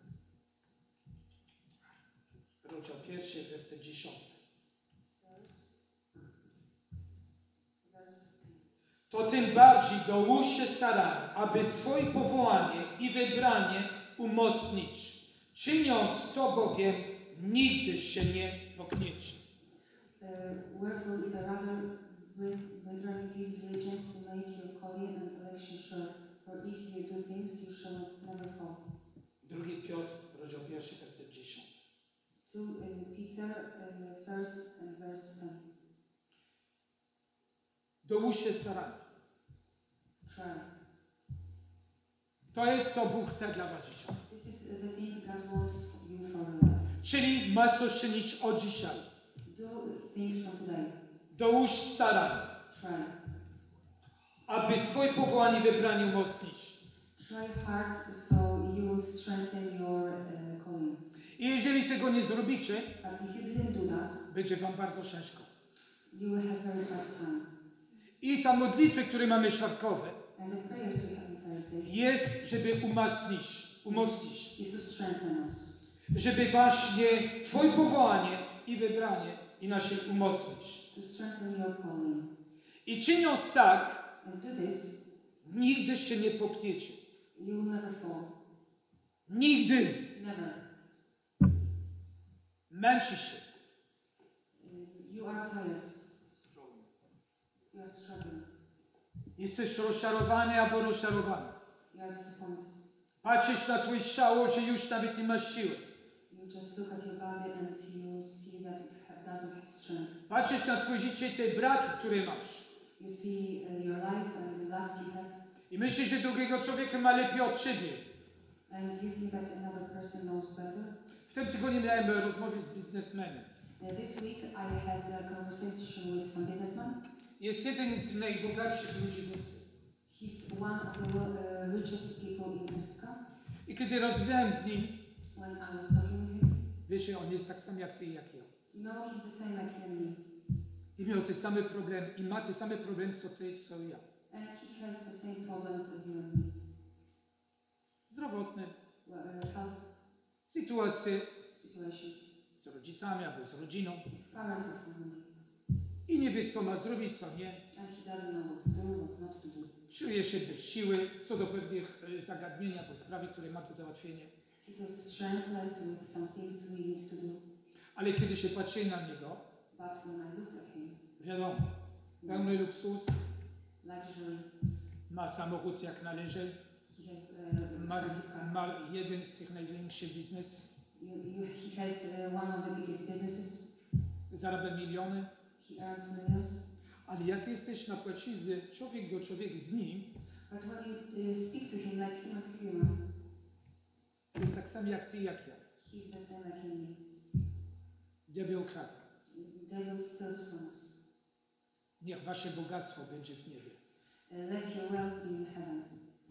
Rozdział pierwszy, werset dziesiąty. verse, verse To tym bardziej dołóżcie staranie, aby swoje powołanie i wybranie umocnić. Czyniąc to bowiem, nigdy się nie pokniecie. Uh, wherefore, if I rather, brethren, give diligence to make your calling and election sure, For if you do things, you shall never fall. Drugi Piotr, rozdział pierwszy, werset dziesiąty. two uh, Peter, uh, first and verse ten. Dołóżcie starania. Try. To jest, co Bóg chce dla was dzisiaj. This is the thing God wants you for your life. Czyli masz coś czynić od dzisiaj. Do things from today. Dołóż starań, Try. aby swoje powołanie i wybranie umocnić. Try hard so you will strengthen your uh, calling. I jeżeli tego nie zrobicie, But if you didn't do that, będzie wam bardzo ciężko. you will have very hard time. I ta modlitwy, które mamy świadkowe, And the prayers we have on Thursdays jest, żeby umacnić, umocnić. is to strengthen us. Żeby właśnie twoje powołanie i wybranie inaczej umocnić. To strengthen your calling. I czyniąc tak, And do this, nigdy się nie popniecie. you will never fall. Nigdy. Never. Męczysz się. Uh, You are tired. You are struggling. Jesteś rozczarowany albo rozczarowany. You are disappointed. Patrzysz na twoje ciało, że już nawet nie masz siły. You just look at your body and you see that it ha- doesn't have strength. Patrzysz na twoje życie i te braki, które masz. You see uh, your life and the lacks you have, I myślisz, że drugiego człowieka ma lepiej od ciebie. and you think that another person knows better. W tym tygodniu miałem rozmowę z biznesmenem. Uh, this week I had a conversation with some businessman. Jest jeden z najbogatszych ludzi w Polsce. He's one of the wo- uh, richest people in Ustka. I kiedy rozmawiałem z nim, When I was talking with him, wiecie, on jest tak sam jak ty i jak ja. you know, he's the same like you and me. I miał te same problemy, i ma te same problemy, co ty, co ja. And he has the same problems as you and me. Zdrowotne, Well, uh, health sytuacje situations. z rodzicami albo z rodziną. With parents at home. I nie wie, co ma zrobić, co nie. And he doesn't know what to do, what not to do. Czuje się bez siły co do pewnych e, zagadnień albo sprawy, które ma do załatwienia. He feels strengthless with some things we need to do. Ale kiedy się patrzy na niego, But when I looked at him, wiadomo, pełny luksus, luxury, ma samochód jak należy, he has uh, ma, expensive car. ma jeden z tych największych biznes, You, you, he has uh, one of the biggest businesses. zarabia miliony. He earns millions. Ale jak jesteś na płaszczyźnie człowiek do człowieka z nim, But when you uh, speak to him like human to human, to jest tak samo jak ty i jak ja. he's the same like you and me. Diabeł krada. The devil steals from us. Niech wasze bogactwo będzie w niebie. Uh, let your wealth be in heaven.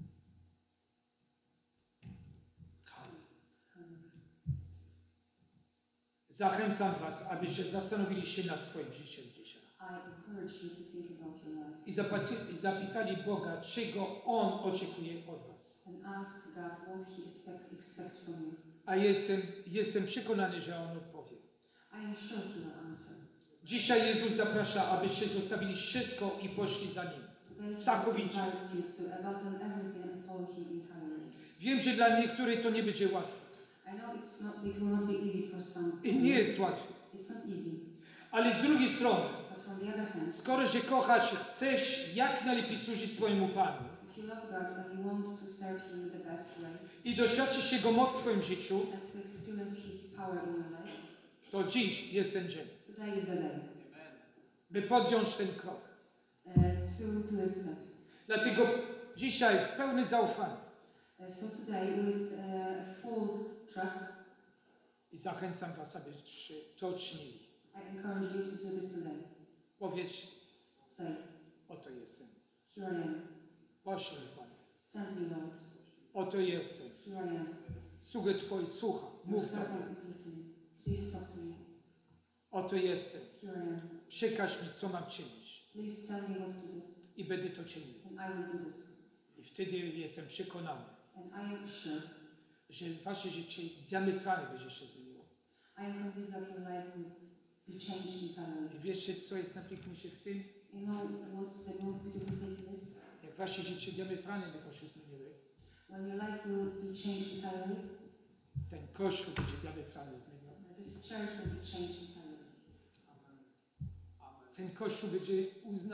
Zachęcam was, abyście zastanowili się nad swoim życiem dzisiaj. I encourage you to think about your life I zapytali, i zapytali Boga, czego On oczekuje od was. and ask God what He expect, expects from you. A jestem, jestem przekonany, że On odpowie. I am sure He will answer. Dzisiaj Jezus zaprasza, abyście zostawili wszystko i poszli za Nim. Today Jesus Całkowicie. invites you to abandon everything and follow Him entirely. Wiem, że dla niektórych to nie będzie łatwe. I know it's not, it will not be easy for some. I nie jest łatwe. It's not easy. Ale z drugiej strony, But from the other hand, skoro że kochasz, chcesz jak najlepiej służyć swojemu Panu if you love God and you want to serve Him the best way i doświadczysz Jego mocy w swoim życiu, and to experience His power in your life, to dziś jest ten dzień, today is the day by podjąć ten krok. uh, to do a step. Dlatego dzisiaj w pełnym zaufaniu Uh, so today, with uh, full trust, i zachęcam was, abyście to czynili. I encourage you to do this today. Powiedz, Say, oto jestem. here I am. Poślij Panie. Send me, Lord. Oto jestem. Here I am. Sługę Twój słucha. Your Mów do mnie. servant is listening. Please talk to me. Oto jestem. Here I am. Przekaż mi, co mam czynić. Please tell me what to do, I będę to czynił. and I will do this. I wtedy jestem przekonany, And I am sure, że Wasze życie diametralnie będzie się zmieniło. I am convinced that your life will be changed entirely. I wiecie, co jest najpiękniejsze w tym? You know what's the most beautiful thing in this? Jak Wasze życie diametralnie będą się zmieniły, When your life will be changed entirely, ten Kościół będzie diametralnie zmieniony. this church will be changed entirely. Ten Kościół będzie uznał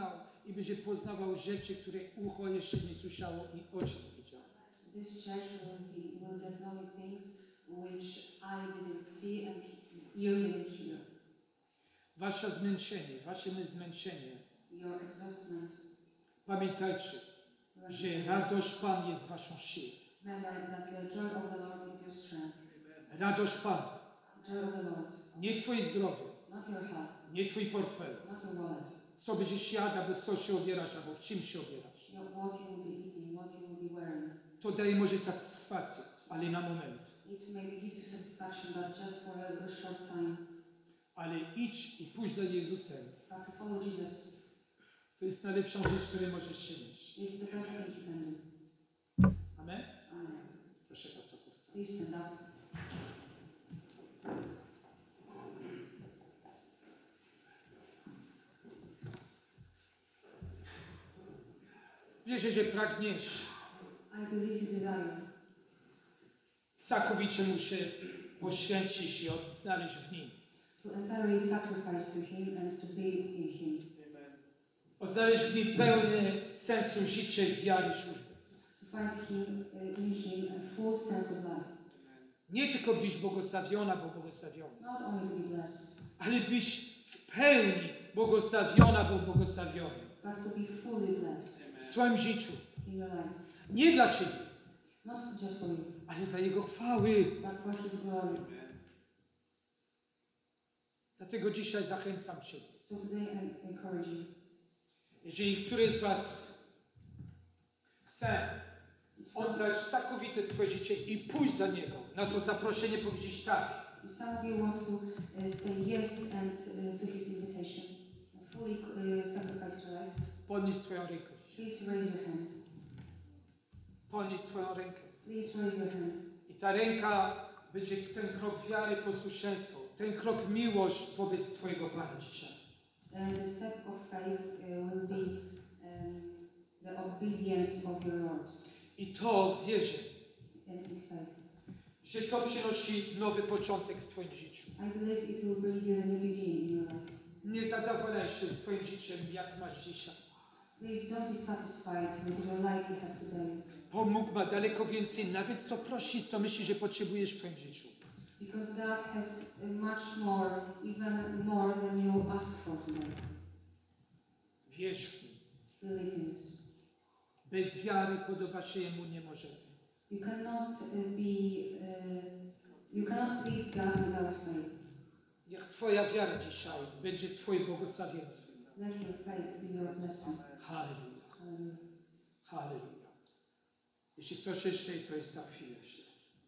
i będzie poznawał rzeczy, które ucho jeszcze nie słyszało i oczy nie widziało. This church will, be, will get knowing things which eye didn't see and ear didn't hear. Wasze zmęczenie, wasze zmęczenie. Your exhaustment. Pamiętajcie, że radość Pan jest waszą siłą. Remember that the joy of the Lord is your strength. Radość Pana. Joy of the Lord. Nie twoje zdrowie, Not your health. nie twój portfel. Not your wallet. Co będziesz jadł, albo co się obierasz, albo w czym się obierasz. Your, what you will be eating, what you will be wearing. To daje może satysfakcję, ale na moment. It maybe gives you satisfaction, but just for a, a short time. Ale idź i pójdź za Jezusem. But to follow Jesus To jest najlepszą rzecz, której możesz czynić. is the best thing you can do. Amen? Amen. Proszę was o powstanie. Please stand up. Wierzę, że pragniesz I believe you desire całkowicie mu się poświęcić i odnaleźć w nim. to entirely sacrifice to Him and to be in Him. Odnaleźć w nim pełne sensu życia, wiary, służby. To find Him uh, in Him a full sense of life. Nie tylko być błogosławiona, bo błogosławiony, Not only to be blessed, ale być w pełni błogosławiona, bo błogosławiony. but to be fully blessed W swoim życiu. in your life. Nie dla Ciebie, Not just for you, ale dla Jego chwały. but for His glory. Dlatego dzisiaj zachęcam Cię. So today I encourage you. Jeżeli któryś z Was chce If some, oddać całkowite swoje życie i pójść za Niego, na to zaproszenie powiedzieć tak. if some of you want to uh, say yes and uh, to His invitation and fully uh, sacrifice your life, Podnieś swoją rękę. please raise your hand. Podnieś swoją rękę. Please raise your hand. I ta ręka będzie ten krok wiary, posłuszeństwo, ten krok miłość wobec Twojego Pana dzisiaj. And the step of faith uh, will be um, the obedience of your Lord. I to wierzę, And in faith. że to przynosi nowy początek w Twoim życiu. I believe it will bring you a new beginning in your life. Nie zadowalaj się swoim życiem, jak masz dzisiaj. Please don't be satisfied with your life you have today. Bo Bóg ma daleko więcej, nawet co prosisz, co myślisz, że potrzebujesz w Twoim życiu. Because God has uh, much more, even more than you ask for today. Wierz w nim. Believe in this. Bez wiary podobać się Jemu nie możemy. You cannot uh, be, uh, you cannot please God without faith. Niech Twoja wiara dzisiaj będzie Twoje błogosławieństwo. Let your faith be your blessing. Halleluja. Hallelujah. Halleluja. Jeśli ktoś jeszcze, to jest ta chwila jeszcze.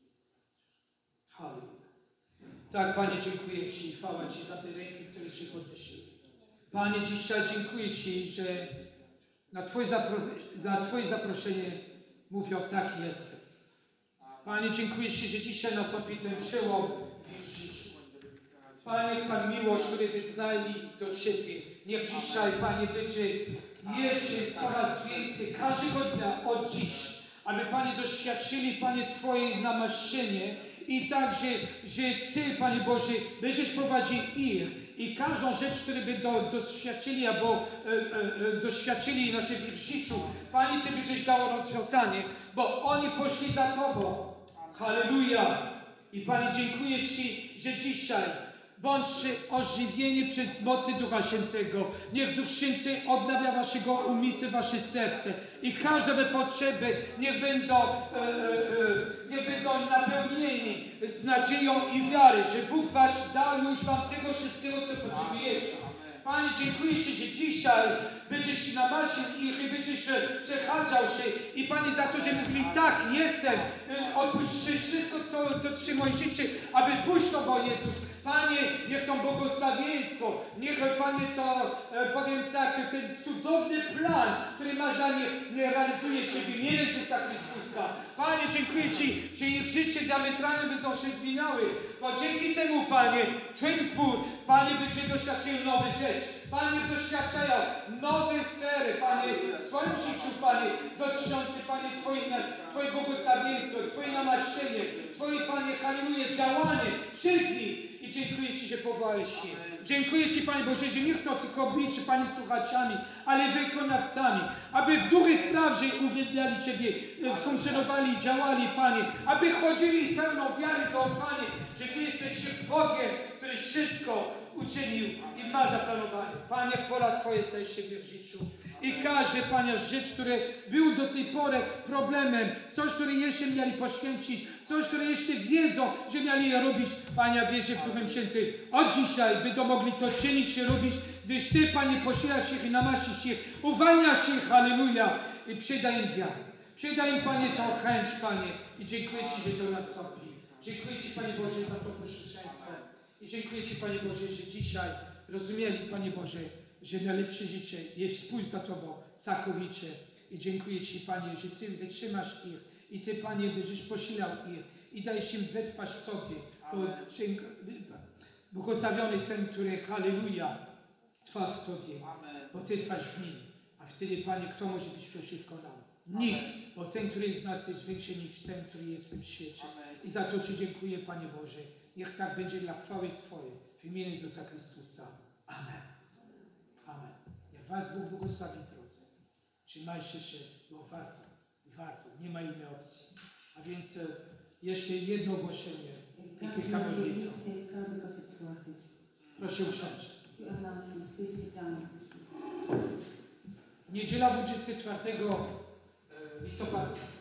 Halleluja. Tak, Panie, dziękuję Ci i chwała Ci za te ręki, które się podnosiły. Panie, dzisiaj dziękuję Ci, że na Twoje, zapro- na Twoje zaproszenie mówią, tak jestem. Panie, dziękuję Ci, że dzisiaj nastąpi ten przełom w ich życiu. Panie, ta miłość, którą wyznali do Ciebie, niech dzisiaj, Panie, będzie jeszcze coraz więcej, każdego dnia od dziś, aby, Panie, doświadczyli, Panie, Twoje namaszczenie i także, że Ty, Panie Boże, będziesz prowadził ich i każdą rzecz, którą by do, doświadczyli albo e, e, doświadczyli na siebie w życiu, Panie, Ty będziesz dał rozwiązanie, bo oni poszli za Tobą. Halleluja! I Panie, dziękuję Ci, że dzisiaj bądźcie ożywieni przez mocy Ducha Świętego. Niech Duch Święty odnawia waszego umysłu, wasze serce. I każde potrzeby niech będą, e, e, niech będą napełnieni z nadzieją i wiarą, że Bóg was dał już wam tego wszystkiego, co potrzebujecie. Panie, dziękuję Ci, że dzisiaj będziesz namaszczył ich i będziesz przechadzał się. I Panie, za to, że mówili, tak, jestem, odpuść wszystko, co dotyczy moje życie, aby pójść z Tobą, Jezus. Panie, niech to błogosławieństwo, niech, Panie, to, powiem tak, ten cudowny plan, który masz dla nich, nie realizuje się w imieniu Jezusa Chrystusa. Panie, dziękuję Ci, że ich życie diametralnie będą się zmieniały, bo dzięki temu, Panie, Twój zbór, Panie, będzie doświadczył nowe rzeczy. Panie, doświadczają nowe sfery, Panie, w swoim życiu, Panie, dotyczące, Panie, Twoje, Twoje błogosławieństwo, Twoje namaszczenie, Twoje, Panie, halleluja, działanie przez nich. I Dziękuję Ci, że powołałeś ich. Dziękuję Ci, Panie Boże, że nie chcą tylko być, Panie, słuchaczami, ale wykonawcami. Aby w duchu w prawdzie uwielbiali Ciebie, funkcjonowali, działali, Panie. Aby chodzili pełną wiary, zaufanie, że Ty jesteś Bogiem, który wszystko uczynił i ma zaplanowane. Panie, chwała Twoja staje się w życiu. I każdy, Panie, rzecz, który był do tej pory problemem, coś, które jeszcze mieli poświęcić, coś, które jeszcze wiedzą, że mieli robić, Panie, wierzę w Duchem Świętym. Od dzisiaj będą mogli to czynić i robić, gdyż Ty, Panie, posilasz ich i namaszczysz ich, uwalniasz ich, halleluja, i przydaj im wiarę. Przydaj im, Panie, tą chęć, Panie, i dziękuję Ci, że to nastąpi. Dziękuję Ci, Panie Boże, za to posłuszeństwo. I dziękuję Ci, Panie Boże, że dzisiaj rozumieli, Panie Boże, że najlepsze życie jest pójść za Tobą całkowicie. I dziękuję Ci, Panie, że Ty wytrzymasz ich i Ty, Panie, będziesz posilał ich i dajesz im wytrwać w Tobie. Bo błogosławiony ten, który, halleluja, trwa w Tobie, bo Ty trwasz w nim. A wtedy, Panie, kto może być przeciwko nam? Nikt, bo ten, który jest w nas, jest większy niż ten, który jest w tym świecie. I za to Ci dziękuję, Panie Boże. Niech tak będzie dla chwały Twojej. W imieniu Jezusa Chrystusa. Amen. Amen. Jak Was Bóg błogosławi, drodzy, trzymajcie się, bo warto, warto, nie ma innej opcji. A więc e, jeszcze jedno ogłoszenie i kilka modlitw. Proszę usiąść. Niedziela dwudziestego czwartego listopada.